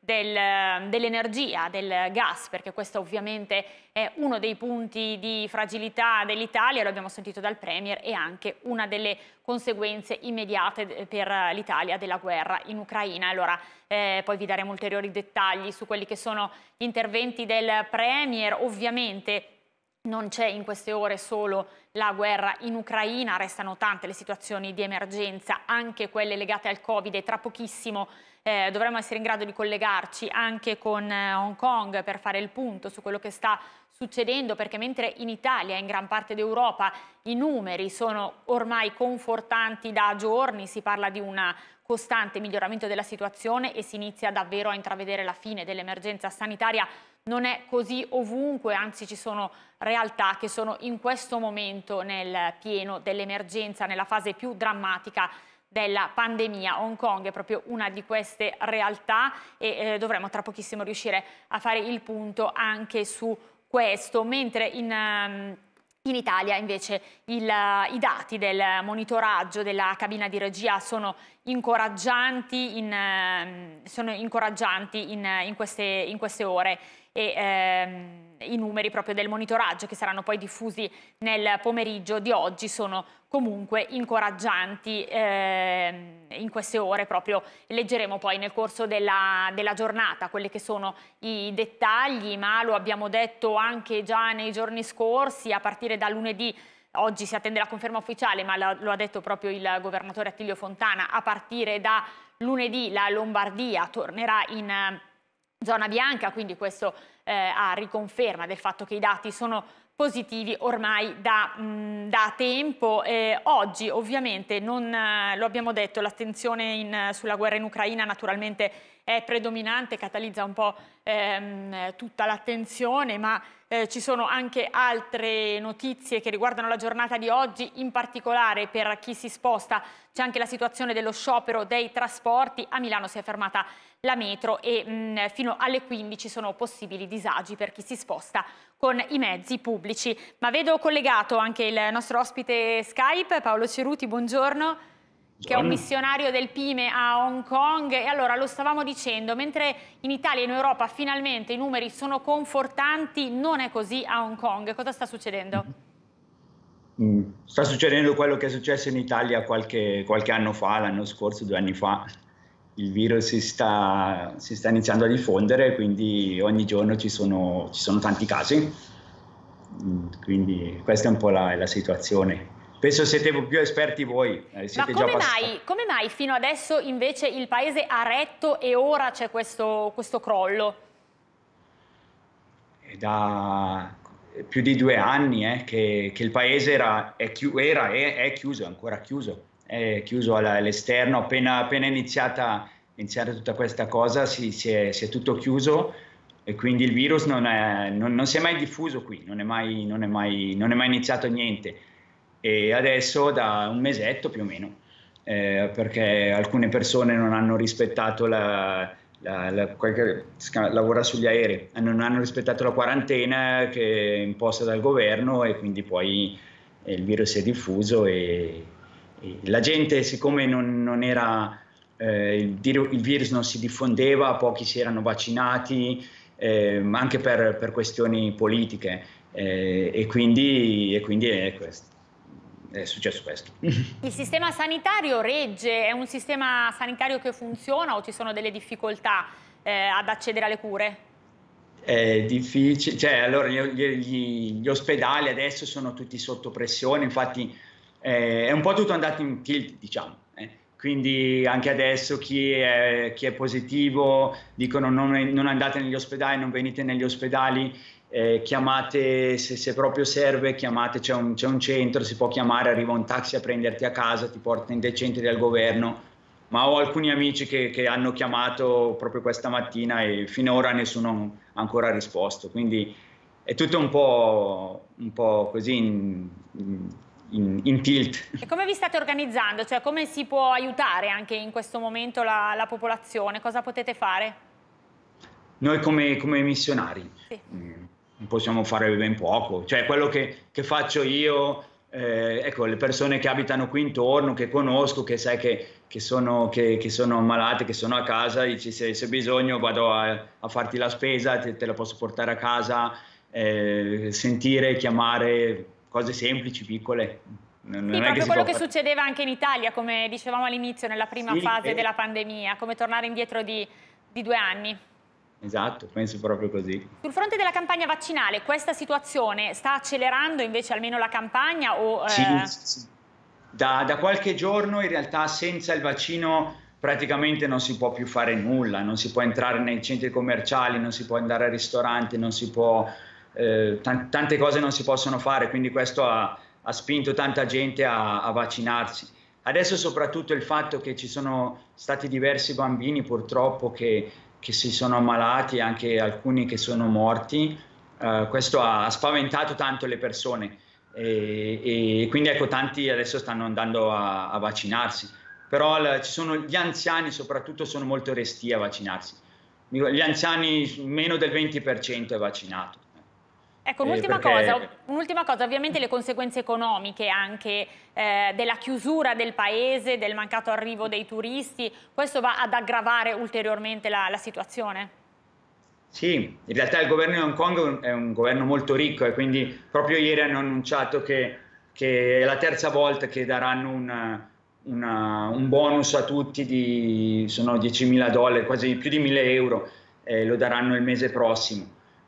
del, dell'energia, del gas, perché questo ovviamente è uno dei punti di fragilità dell'Italia, lo abbiamo sentito dal Premier, e anche una delle conseguenze immediate per l'Italia della guerra in Ucraina. Allora eh, poi vi daremo ulteriori dettagli su quelli che sono gli interventi del Premier. Ovviamente non c'è in queste ore solo la guerra in Ucraina, restano tante le situazioni di emergenza, anche quelle legate al Covid, e tra pochissimo eh, dovremo essere in grado di collegarci anche con eh, Hong Kong per fare il punto su quello che sta succedendo, perché mentre in Italia e in gran parte d'Europa i numeri sono ormai confortanti da giorni, si parla di un costante miglioramento della situazione e si inizia davvero a intravedere la fine dell'emergenza sanitaria. Non è così ovunque, anzi ci sono realtà che sono in questo momento nel pieno dell'emergenza, nella fase più drammatica della pandemia. Hong Kong è proprio una di queste realtà e eh, dovremo tra pochissimo riuscire a fare il punto anche su questo, mentre in... Um, In Italia invece il, i dati del monitoraggio della cabina di regia sono incoraggianti in, sono incoraggianti in, in, queste, in queste ore e ehm, i numeri proprio del monitoraggio che saranno poi diffusi nel pomeriggio di oggi sono comunque incoraggianti eh, in queste ore. Proprio leggeremo poi nel corso della, della giornata quelli che sono i dettagli, ma lo abbiamo detto anche già nei giorni scorsi, a partire da lunedì. Oggi si attende la conferma ufficiale, ma lo ha detto proprio il governatore Attilio Fontana, a partire da lunedì la Lombardia tornerà in zona bianca, quindi questo eh, a riconferma del fatto che i dati sono positivi ormai da, mh, da tempo. Eh, oggi ovviamente, non, eh, lo abbiamo detto, l'attenzione in, sulla guerra in Ucraina naturalmente è predominante, catalizza un po' ehm, tutta l'attenzione, ma eh, ci sono anche altre notizie che riguardano la giornata di oggi, in particolare per chi si sposta c'è anche la situazione dello sciopero dei trasporti. A Milano si è fermata la metro e mh, fino alle quindici sono possibili disagi per chi si sposta con i mezzi pubblici. Ma vedo collegato anche il nostro ospite Skype, Paolo Ceruti, buongiorno, che è un missionario del P I M E a Hong Kong. E allora, lo stavamo dicendo, mentre in Italia e in Europa finalmente i numeri sono confortanti, non è così a Hong Kong. Cosa sta succedendo? Sta succedendo quello che è successo in Italia qualche, qualche anno fa, l'anno scorso, due anni fa. Il virus si sta, si sta iniziando a diffondere, quindi ogni giorno ci sono, ci sono tanti casi. Quindi questa è un po' la, la situazione. Penso siete più esperti voi. Eh, siete Ma come, già mai, come mai fino adesso invece il paese ha retto e ora c'è questo, questo crollo? È da più di due anni eh, che, che il paese era, è, chi, era è, è chiuso, è ancora chiuso. È chiuso all'esterno. Appena, appena iniziata, iniziata tutta questa cosa si, si, è, si è tutto chiuso e quindi il virus non, è, non, non si è mai diffuso qui, non è mai, non è mai, non è mai iniziato niente. E adesso da un mesetto più o meno, eh, perché alcune persone non hanno rispettato la, la, la qualche, lavora sugli aerei, non hanno rispettato la quarantena che è imposta dal governo e quindi poi eh, il virus si è diffuso e, e la gente, siccome non, non era, eh, il, il virus non si diffondeva, pochi si erano vaccinati, eh, anche per, per questioni politiche eh, e, quindi, e quindi è questo. È successo questo. Il sistema sanitario regge? È un sistema sanitario che funziona o ci sono delle difficoltà eh, ad accedere alle cure? È difficile, cioè allora gli, gli, gli ospedali adesso sono tutti sotto pressione, infatti eh, è un po' tutto andato in tilt, diciamo. Eh. Quindi anche adesso chi è, chi è positivo dicono non, non andate negli ospedali, non venite negli ospedali. Eh, chiamate, se, se proprio serve, chiamate, c'è un, c'è un centro, si può chiamare, arriva un taxi a prenderti a casa, ti porta in dei centri del governo, ma ho alcuni amici che, che hanno chiamato proprio questa mattina e finora nessuno ha ancora risposto, quindi è tutto un po', un po' così in, in, in tilt. E come vi state organizzando? Cioè, come si può aiutare anche in questo momento la, la popolazione? Cosa potete fare? Noi come, come missionari? Sì. Mm. Possiamo fare ben poco, cioè quello che, che faccio io, eh, ecco, le persone che abitano qui intorno, che conosco, che sai che, che sono, che, che sono malate, che sono a casa, dici se hai bisogno vado a, a farti la spesa, te, te la posso portare a casa, eh, sentire, chiamare, cose semplici, piccole. Non, sì, non è proprio che quello che fare... succedeva anche in Italia, come dicevamo all'inizio, nella prima sì, fase eh... della pandemia, come tornare indietro di, di due anni. Esatto, penso proprio così. Sul fronte della campagna vaccinale, questa situazione sta accelerando invece almeno la campagna? O, eh... sì, sì. Da, da qualche giorno in realtà senza il vaccino praticamente non si può più fare nulla, non si può entrare nei centri commerciali, non si può andare al ristorante, non si può, eh, t- tante cose non si possono fare, quindi questo ha, ha spinto tanta gente a, a vaccinarsi. Adesso soprattutto il fatto che ci sono stati diversi bambini purtroppo che, che si sono ammalati, anche alcuni che sono morti, eh, questo ha, ha spaventato tanto le persone. E, e quindi ecco, tanti adesso stanno andando a, a vaccinarsi, però la, ci sono gli anziani soprattutto sono molto restii a vaccinarsi. Gli anziani meno del venti per cento è vaccinato. Ecco, un'ultima, eh, perché... cosa, un'ultima cosa, ovviamente le conseguenze economiche anche eh, della chiusura del paese, del mancato arrivo dei turisti, questo va ad aggravare ulteriormente la, la situazione? Sì, in realtà il governo di Hong Kong è un governo molto ricco e quindi proprio ieri hanno annunciato che, che è la terza volta che daranno una, una, un bonus a tutti di sono diecimila dollari, quasi più di mille euro, eh, lo daranno il mese prossimo.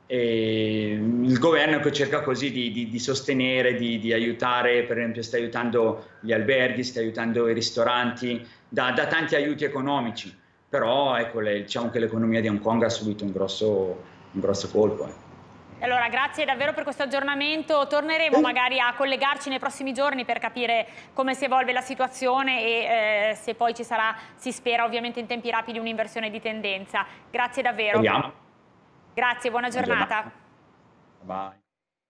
E il governo che cerca così di, di, di sostenere, di, di aiutare, per esempio sta aiutando gli alberghi, sta aiutando i ristoranti, dà, dà tanti aiuti economici. Però ecco, le, diciamo che l'economia di Hong Kong ha subito un grosso, un grosso colpo. Eh. Allora, grazie davvero per questo aggiornamento. Torneremo magari a collegarci nei prossimi giorni per capire come si evolve la situazione e eh, se poi ci sarà, si spera ovviamente in tempi rapidi, un'inversione di tendenza. Grazie davvero. Vediamo. Grazie, buona giornata. Buona giornata. Bye.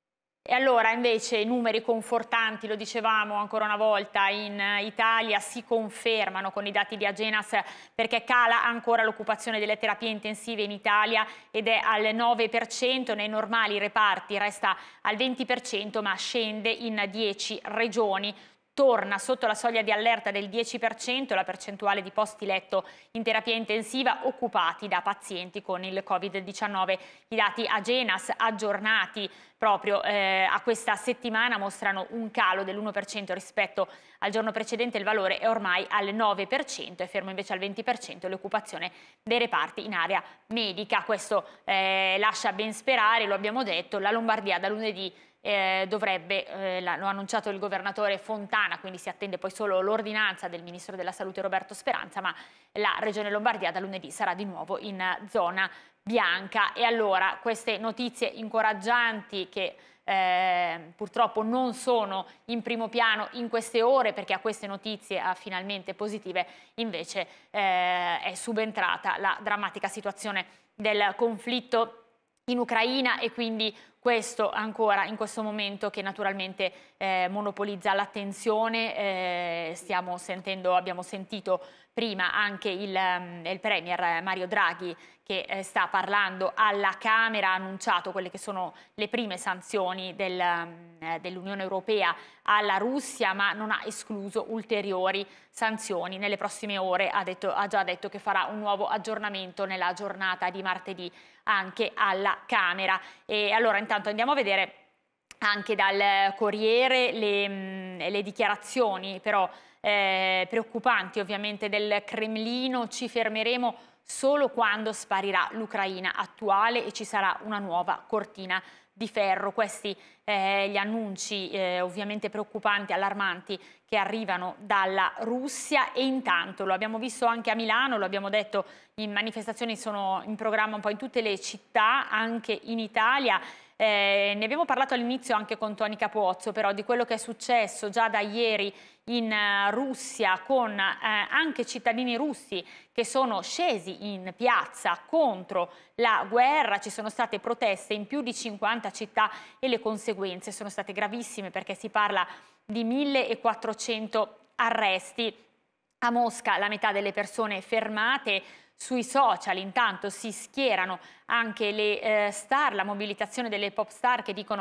E allora invece i numeri confortanti, lo dicevamo ancora una volta, in Italia si confermano con i dati di Agenas perché cala ancora l'occupazione delle terapie intensive in Italia ed è al nove per cento, nei normali reparti resta al venti per cento ma scende in dieci regioni. Torna sotto la soglia di allerta del dieci per cento la percentuale di posti letto in terapia intensiva occupati da pazienti con il Covid diciannove. I dati Agenas aggiornati proprio eh, a questa settimana mostrano un calo dell'uno per cento rispetto al giorno precedente. Il valore è ormai al nove per cento e fermo invece al venti per cento l'occupazione dei reparti in area medica. Questo eh, lascia ben sperare, lo abbiamo detto, la Lombardia da lunedì Eh, dovrebbe, eh, l'ha annunciato il governatore Fontana, quindi si attende poi solo l'ordinanza del ministro della salute Roberto Speranza, ma la regione Lombardia da lunedì sarà di nuovo in zona bianca. E allora queste notizie incoraggianti che eh, purtroppo non sono in primo piano in queste ore, perché a queste notizie a finalmente positive invece eh, è subentrata la drammatica situazione del conflitto in Ucraina e quindi questo ancora in questo momento che naturalmente eh, monopolizza l'attenzione. Eh, stiamo sentendo, abbiamo sentito prima anche il, um, il Premier Mario Draghi che eh, sta parlando alla Camera, ha annunciato quelle che sono le prime sanzioni del, um, dell'Unione Europea alla Russia, ma non ha escluso ulteriori sanzioni. Nelle prossime ore ha, detto, ha già detto che farà un nuovo aggiornamento nella giornata di martedì anche alla Camera. E allora intanto andiamo a vedere anche dal Corriere le, mh, le dichiarazioni però eh, preoccupanti ovviamente del Cremlino. Ci fermeremo solo quando sparirà l'Ucraina attuale e ci sarà una nuova cortina di ferro. Questi eh, gli annunci eh, ovviamente preoccupanti, allarmanti che arrivano dalla Russia. E intanto lo abbiamo visto anche a Milano, lo abbiamo detto, in manifestazioni sono in programma un po' in tutte le città, anche in Italia. Eh, ne abbiamo parlato all'inizio anche con Toni Capozzo, però di quello che è successo già da ieri in uh, Russia con eh, anche cittadini russi che sono scesi in piazza contro la guerra. Ci sono state proteste in più di cinquanta città e le conseguenze sono state gravissime perché si parla di millequattrocento arresti. A Mosca la metà delle persone fermate. Sui social intanto si schierano anche le eh, star, la mobilitazione delle pop star che dicono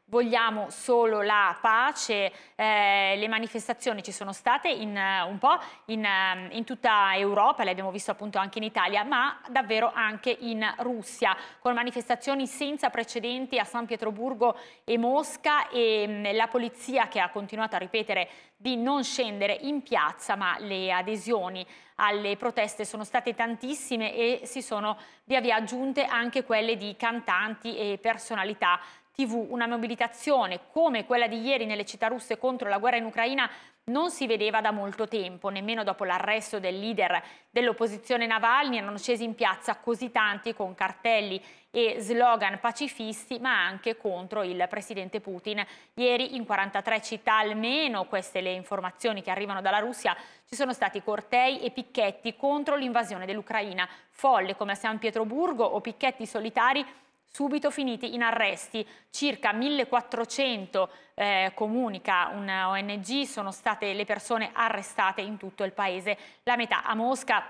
vogliamo solo la pace. Eh, le manifestazioni ci sono state in, uh, un po' in, uh, in tutta Europa, le abbiamo visto appunto anche in Italia, ma davvero anche in Russia, con manifestazioni senza precedenti a San Pietroburgo e Mosca, e mh, la polizia che ha continuato a ripetere di non scendere in piazza, ma le adesioni alle proteste sono state tantissime e si sono via via aggiunte anche quelle di cantanti e personalità tivù. Una mobilitazione come quella di ieri nelle città russe contro la guerra in Ucraina non si vedeva da molto tempo, nemmeno dopo l'arresto del leader dell'opposizione Navalny erano scesi in piazza così tanti con cartelli e slogan pacifisti, ma anche contro il presidente Putin. Ieri in quarantatré città almeno, queste le informazioni che arrivano dalla Russia, ci sono stati cortei e picchetti contro l'invasione dell'Ucraina, folle come a San Pietroburgo o picchetti solitari subito finiti in arresti. Circa millequattrocento, eh, comunica un O N G, sono state le persone arrestate in tutto il paese, la metà a Mosca,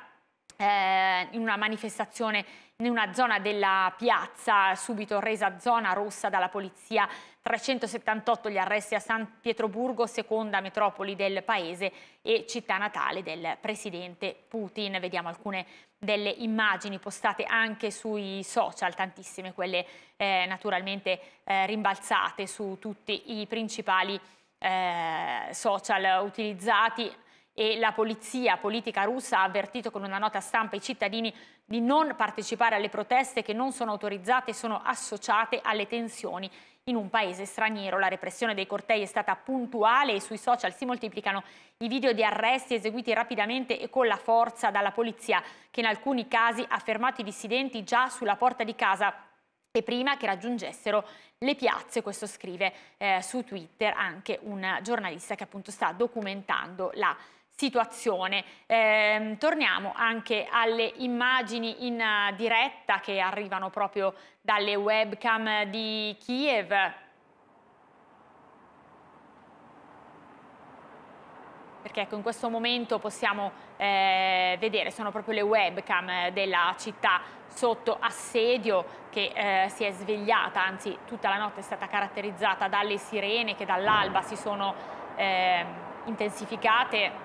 eh, in una manifestazione in una zona della piazza subito resa zona rossa dalla polizia. trecentosettantotto gli arresti a San Pietroburgo, seconda metropoli del paese e città natale del presidente Putin. Vediamo alcune delle immagini postate anche sui social, tantissime quelle eh, naturalmente eh, rimbalzate su tutti i principali eh, social utilizzati. E la polizia politica russa ha avvertito con una nota stampa i cittadini di non partecipare alle proteste che non sono autorizzate e sono associate alle tensioni in un paese straniero. La repressione dei cortei è stata puntuale e sui social si moltiplicano i video di arresti eseguiti rapidamente e con la forza dalla polizia, che in alcuni casi ha fermato i dissidenti già sulla porta di casa e prima che raggiungessero le piazze. Questo scrive eh, su Twitter anche un giornalista che appunto sta documentando la situazione. Eh, torniamo anche alle immagini in uh, diretta che arrivano proprio dalle webcam di Kiev. Perché ecco, in questo momento possiamo eh, vedere, sono proprio le webcam della città sotto assedio che eh, si è svegliata, anzi tutta la notte è stata caratterizzata dalle sirene che dall'alba si sono eh, intensificate.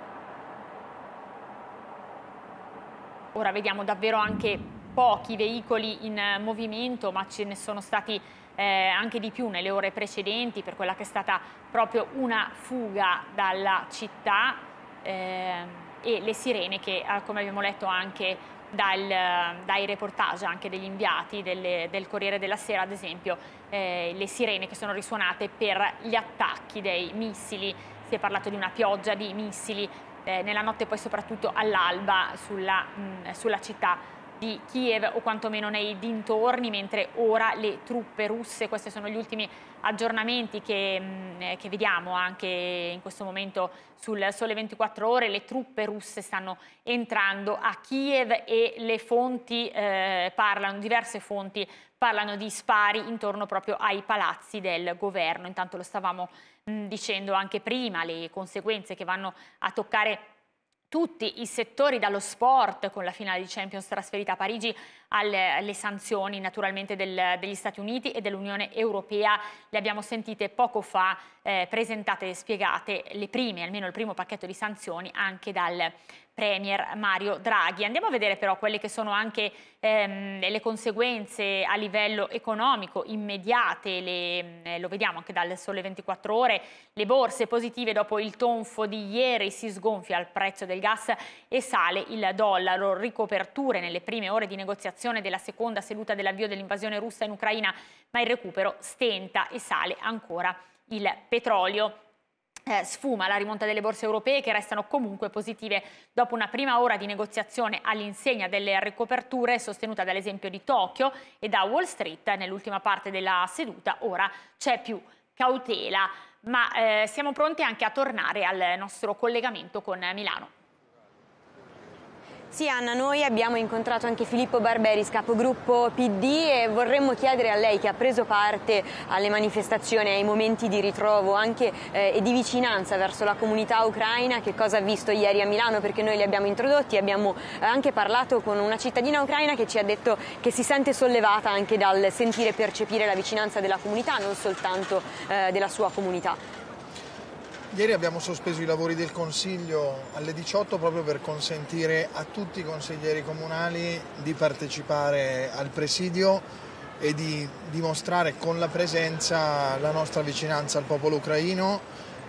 Ora vediamo davvero anche pochi veicoli in movimento, ma ce ne sono stati eh, anche di più nelle ore precedenti per quella che è stata proprio una fuga dalla città eh, e le sirene che, eh, come abbiamo letto anche dal, dai reportage anche degli inviati delle, del Corriere della Sera, ad esempio, eh, le sirene che sono risuonate per gli attacchi dei missili. Si è parlato di una pioggia di missili Eh, nella notte, poi soprattutto all'alba sulla, mh, sulla città di Kiev o quantomeno nei dintorni, mentre ora le truppe russe, questi sono gli ultimi aggiornamenti che, mh, che vediamo anche in questo momento sul Sole ventiquattro Ore, le truppe russe stanno entrando a Kiev e le fonti eh, parlano, diverse fonti parlano di spari intorno proprio ai palazzi del governo. Intanto lo stavamo dicendo anche prima, le conseguenze che vanno a toccare tutti i settori, dallo sport con la finale di Champions trasferita a Parigi alle, alle sanzioni naturalmente del, degli Stati Uniti e dell'Unione Europea. Le abbiamo sentite poco fa eh, presentate e spiegate le prime, almeno il primo pacchetto di sanzioni anche dal Premier Mario Draghi. Andiamo a vedere però quelle che sono anche ehm, le conseguenze a livello economico immediate, le, eh, lo vediamo anche dal Sole ventiquattro Ore, le borse positive dopo il tonfo di ieri, si sgonfia il prezzo del gas e sale il dollaro, ricoperture nelle prime ore di negoziazione della seconda seduta dell'avvio dell'invasione russa in Ucraina, ma il recupero stenta e sale ancora il petrolio. Eh, sfuma la rimonta delle borse europee che restano comunque positive dopo una prima ora di negoziazione all'insegna delle ricoperture sostenuta dall'esempio di Tokyo e da Wall Street. Nell'ultima parte della seduta ora c'è più cautela, ma eh, siamo pronti anche a tornare al nostro collegamento con Milano. Sì, Anna, noi abbiamo incontrato anche Filippo Barberis, capogruppo P D, e vorremmo chiedere a lei, che ha preso parte alle manifestazioni, ai momenti di ritrovo anche eh, e di vicinanza verso la comunità ucraina, che cosa ha visto ieri a Milano, perché noi li abbiamo introdotti, abbiamo eh, anche parlato con una cittadina ucraina che ci ha detto che si sente sollevata anche dal sentire e percepire la vicinanza della comunità, non soltanto eh, della sua comunità. Ieri abbiamo sospeso i lavori del Consiglio alle diciotto proprio per consentire a tutti i consiglieri comunali di partecipare al presidio e di dimostrare con la presenza la nostra vicinanza al popolo ucraino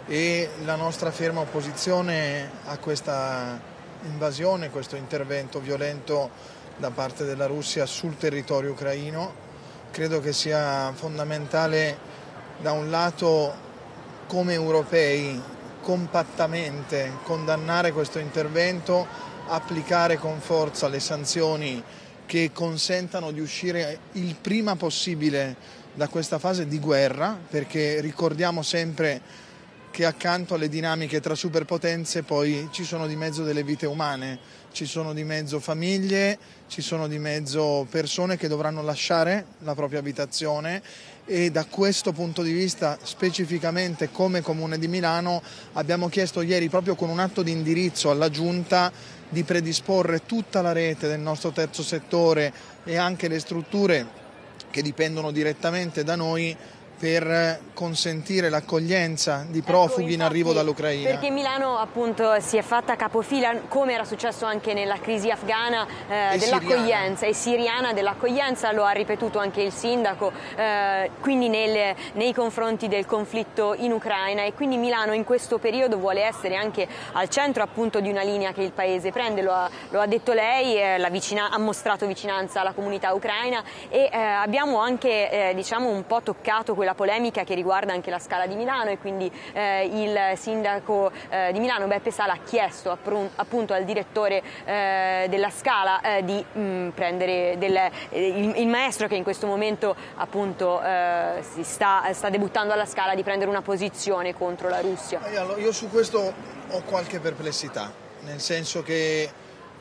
e la nostra ferma opposizione a questa invasione, questo intervento violento da parte della Russia sul territorio ucraino. Credo che sia fondamentale da un lato, come europei, compattamente condannare questo intervento, applicare con forza le sanzioni che consentano di uscire il prima possibile da questa fase di guerra, perché ricordiamo sempre che accanto alle dinamiche tra superpotenze poi ci sono di mezzo delle vite umane, ci sono di mezzo famiglie, ci sono di mezzo persone che dovranno lasciare la propria abitazione, e da questo punto di vista specificamente come Comune di Milano abbiamo chiesto ieri, proprio con un atto di indirizzo alla Giunta, di predisporre tutta la rete del nostro terzo settore e anche le strutture che dipendono direttamente da noi per consentire l'accoglienza di profughi ecco, in arrivo dall'Ucraina. Perché Milano appunto si è fatta capofila, come era successo anche nella crisi afghana, eh, dell'accoglienza e siriana dell'accoglienza, lo ha ripetuto anche il sindaco, eh, quindi nel, nei confronti del conflitto in Ucraina, e quindi Milano in questo periodo vuole essere anche al centro appunto di una linea che il paese prende, lo ha, lo ha detto lei, eh, la vicina, ha mostrato vicinanza alla comunità ucraina, e eh, abbiamo anche eh, diciamo un po' toccato quella polemica che riguarda anche la Scala di Milano, e quindi eh, il sindaco eh, di Milano Beppe Sala ha chiesto appunto al direttore eh, della Scala eh, di mh, prendere del, eh, il, il maestro che in questo momento appunto eh, si sta, sta debuttando alla Scala, di prendere una posizione contro la Russia. Io su questo ho qualche perplessità, nel senso che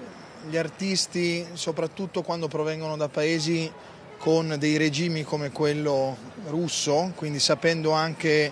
gli artisti, soprattutto quando provengono da paesi con dei regimi come quello russo, quindi sapendo anche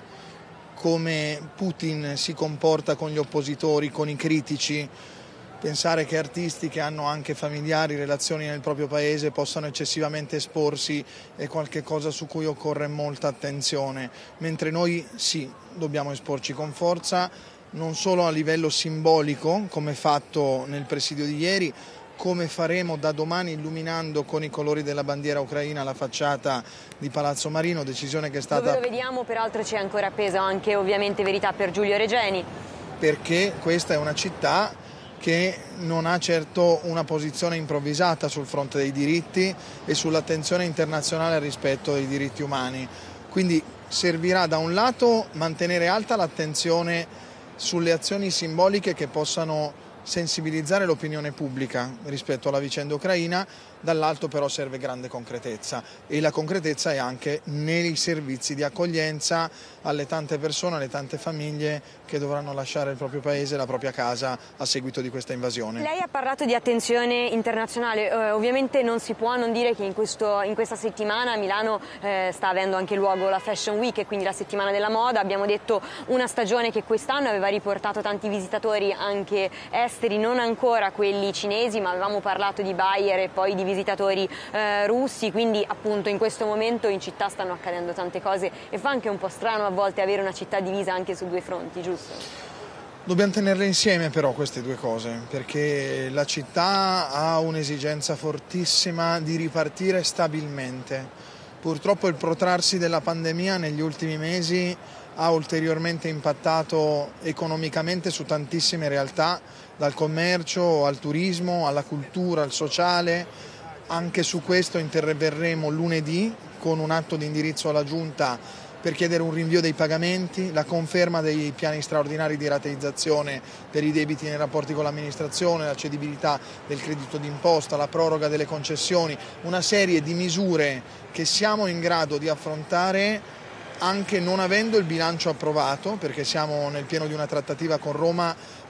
come Putin si comporta con gli oppositori, con i critici, pensare che artisti che hanno anche familiari, relazioni nel proprio paese possano eccessivamente esporsi è qualcosa su cui occorre molta attenzione, mentre noi sì, dobbiamo esporci con forza, non solo a livello simbolico come fatto nel presidio di ieri, come faremo da domani illuminando con i colori della bandiera ucraina la facciata di Palazzo Marino, decisione che è stata... Dove lo vediamo, peraltro c'è ancora appeso anche ovviamente Verità per Giulio Regeni. Perché questa è una città che non ha certo una posizione improvvisata sul fronte dei diritti e sull'attenzione internazionale al rispetto dei diritti umani. Quindi servirà da un lato mantenere alta l'attenzione sulle azioni simboliche che possano sensibilizzare l'opinione pubblica rispetto alla vicenda ucraina, dall'altro però serve grande concretezza, e la concretezza è anche nei servizi di accoglienza alle tante persone, alle tante famiglie che dovranno lasciare il proprio paese, la propria casa a seguito di questa invasione. Lei ha parlato di attenzione internazionale, eh, ovviamente non si può non dire che in, questo, in questa settimana a Milano eh, sta avendo anche luogo la Fashion Week, e quindi la settimana della moda. Abbiamo detto una stagione che quest'anno aveva riportato tanti visitatori anche esteri, non ancora quelli cinesi, ma avevamo parlato di buyer e poi di visitatori eh, russi, quindi appunto in questo momento in città stanno accadendo tante cose e fa anche un po' strano a volte avere una città divisa anche su due fronti, giusto? Dobbiamo tenerle insieme però queste due cose, perché la città ha un'esigenza fortissima di ripartire stabilmente. Purtroppo il protrarsi della pandemia negli ultimi mesi ha ulteriormente impattato economicamente su tantissime realtà, dal commercio al turismo, alla cultura, al sociale. Anche su questo interverremo lunedì con un atto di indirizzo alla Giunta per chiedere un rinvio dei pagamenti, la conferma dei piani straordinari di rateizzazione per i debiti nei rapporti con l'amministrazione, la cedibilità del credito d'imposta, la proroga delle concessioni, una serie di misure che siamo in grado di affrontare anche non avendo il bilancio approvato, perché siamo nel pieno di una trattativa con Roma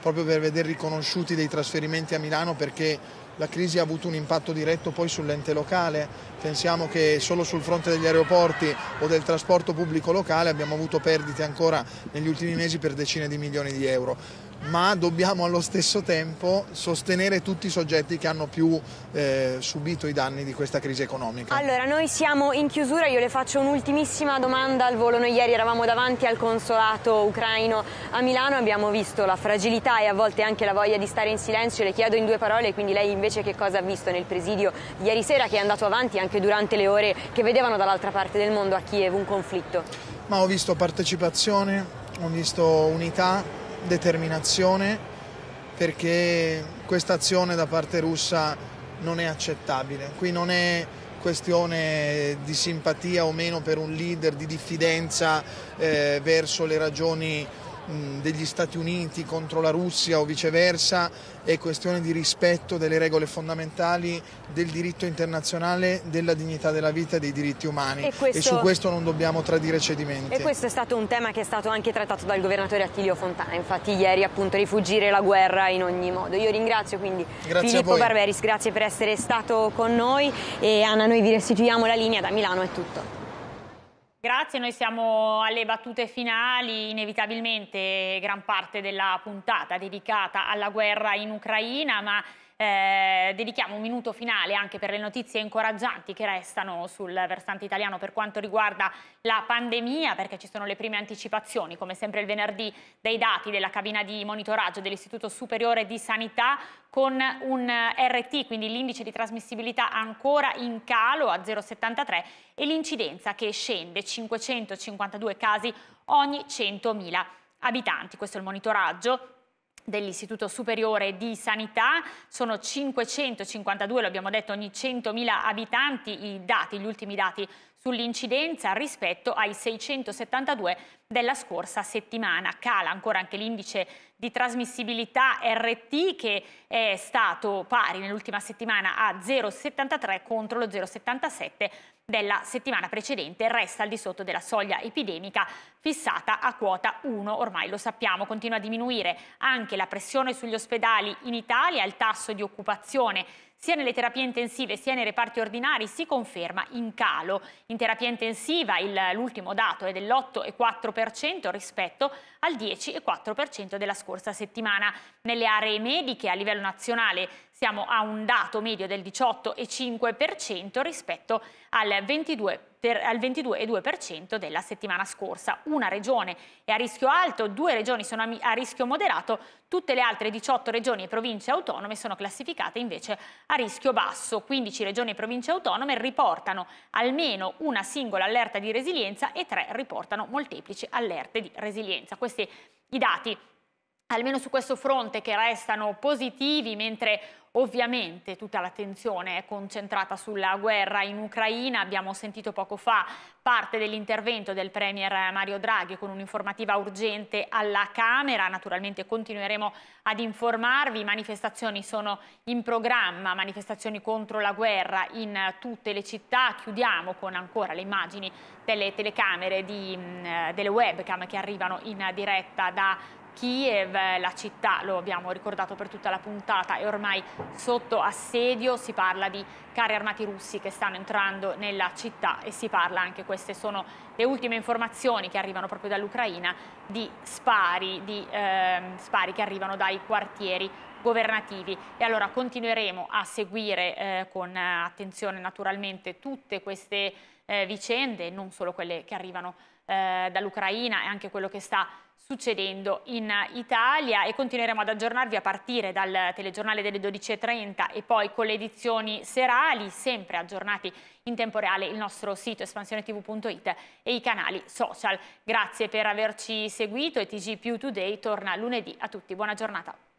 proprio per vedere riconosciuti dei trasferimenti a Milano, perché la crisi ha avuto un impatto diretto poi sull'ente locale. Pensiamo che solo sul fronte degli aeroporti o del trasporto pubblico locale abbiamo avuto perdite ancora negli ultimi mesi per decine di milioni di euro. Ma dobbiamo allo stesso tempo sostenere tutti i soggetti che hanno più eh, subito i danni di questa crisi economica. Allora, noi siamo in chiusura, io le faccio un'ultimissima domanda al volo. Noi ieri eravamo davanti al consolato ucraino a Milano, abbiamo visto la fragilità e a volte anche la voglia di stare in silenzio. Le chiedo in due parole, quindi lei invece che cosa ha visto nel presidio di ieri sera, che è andato avanti anche durante le ore che vedevano dall'altra parte del mondo a Kiev un conflitto? Ma ho visto partecipazione, ho visto unità, determinazione, perché questa azione da parte russa non è accettabile. Qui non è questione di simpatia o meno per un leader, di diffidenza eh, verso le ragioni mh, degli Stati Uniti contro la Russia o viceversa, è questione di rispetto delle regole fondamentali del diritto internazionale, della dignità della vita e dei diritti umani, e, questo... e su questo non dobbiamo tradire cedimenti. E questo è stato un tema che è stato anche trattato dal governatore Attilio Fontana, infatti ieri appunto rifuggire la guerra in ogni modo. Io ringrazio quindi grazie Filippo Barberis, grazie per essere stato con noi, e Anna, noi vi restituiamo la linea. Da Milano è tutto. Grazie, noi siamo alle battute finali, inevitabilmente gran parte della puntata dedicata alla guerra in Ucraina, ma eh, dedichiamo un minuto finale anche per le notizie incoraggianti che restano sul versante italiano per quanto riguarda la pandemia, perché ci sono le prime anticipazioni, come sempre il venerdì, dei dati della cabina di monitoraggio dell'Istituto Superiore di Sanità, con un R T, quindi l'indice di trasmissibilità ancora in calo a zero virgola settantatré, e l'incidenza che scende, cinquecentocinquantadue casi ogni centomila abitanti. Questo è il monitoraggio dell'Istituto Superiore di Sanità, sono cinquecentocinquantadue, lo abbiamo detto, ogni centomila abitanti i dati, gli ultimi dati sull'incidenza rispetto ai seicentosettantadue della scorsa settimana. Cala ancora anche l'indice di trasmissibilità R T, che è stato pari nell'ultima settimana a zero virgola settantatré contro lo zero virgola settantasette della settimana precedente, resta al di sotto della soglia epidemica fissata a quota uno, ormai lo sappiamo. Continua a diminuire anche la pressione sugli ospedali in Italia, il tasso di occupazione sia nelle terapie intensive sia nei reparti ordinari si conferma in calo. In terapia intensiva l'ultimo dato è dell'otto virgola quattro per cento rispetto al dieci virgola quattro per cento della scorsa settimana. Nelle aree mediche a livello nazionale siamo a un dato medio del diciotto virgola cinque per cento rispetto al ventidue virgola due per cento della settimana scorsa. Una regione è a rischio alto, due regioni sono a rischio moderato, tutte le altre diciotto regioni e province autonome sono classificate invece a rischio basso. quindici regioni e province autonome riportano almeno una singola allerta di resilienza e tre riportano molteplici allerte di resilienza. Questi i dati almeno su questo fronte, che restano positivi, mentre ovviamente tutta l'attenzione è concentrata sulla guerra in Ucraina. Abbiamo sentito poco fa parte dell'intervento del Premier Mario Draghi con un'informativa urgente alla Camera. Naturalmente continueremo ad informarvi, manifestazioni sono in programma, manifestazioni contro la guerra in tutte le città. Chiudiamo con ancora le immagini delle telecamere, di, delle webcam che arrivano in diretta da Kiev. La città, lo abbiamo ricordato per tutta la puntata, è ormai sotto assedio. Si parla di carri armati russi che stanno entrando nella città e si parla, anche queste sono le ultime informazioni che arrivano proprio dall'Ucraina, di spari, di eh, spari che arrivano dai quartieri governativi. E allora continueremo a seguire eh, con attenzione naturalmente tutte queste eh, vicende, non solo quelle che arrivano eh, dall'Ucraina, e anche quello che sta succedendo in Italia, e continueremo ad aggiornarvi a partire dal telegiornale delle dodici e trenta e poi con le edizioni serali, sempre aggiornati in tempo reale il nostro sito espansione tv punto it e i canali social. Grazie per averci seguito e T G più Today torna lunedì. A tutti buona giornata.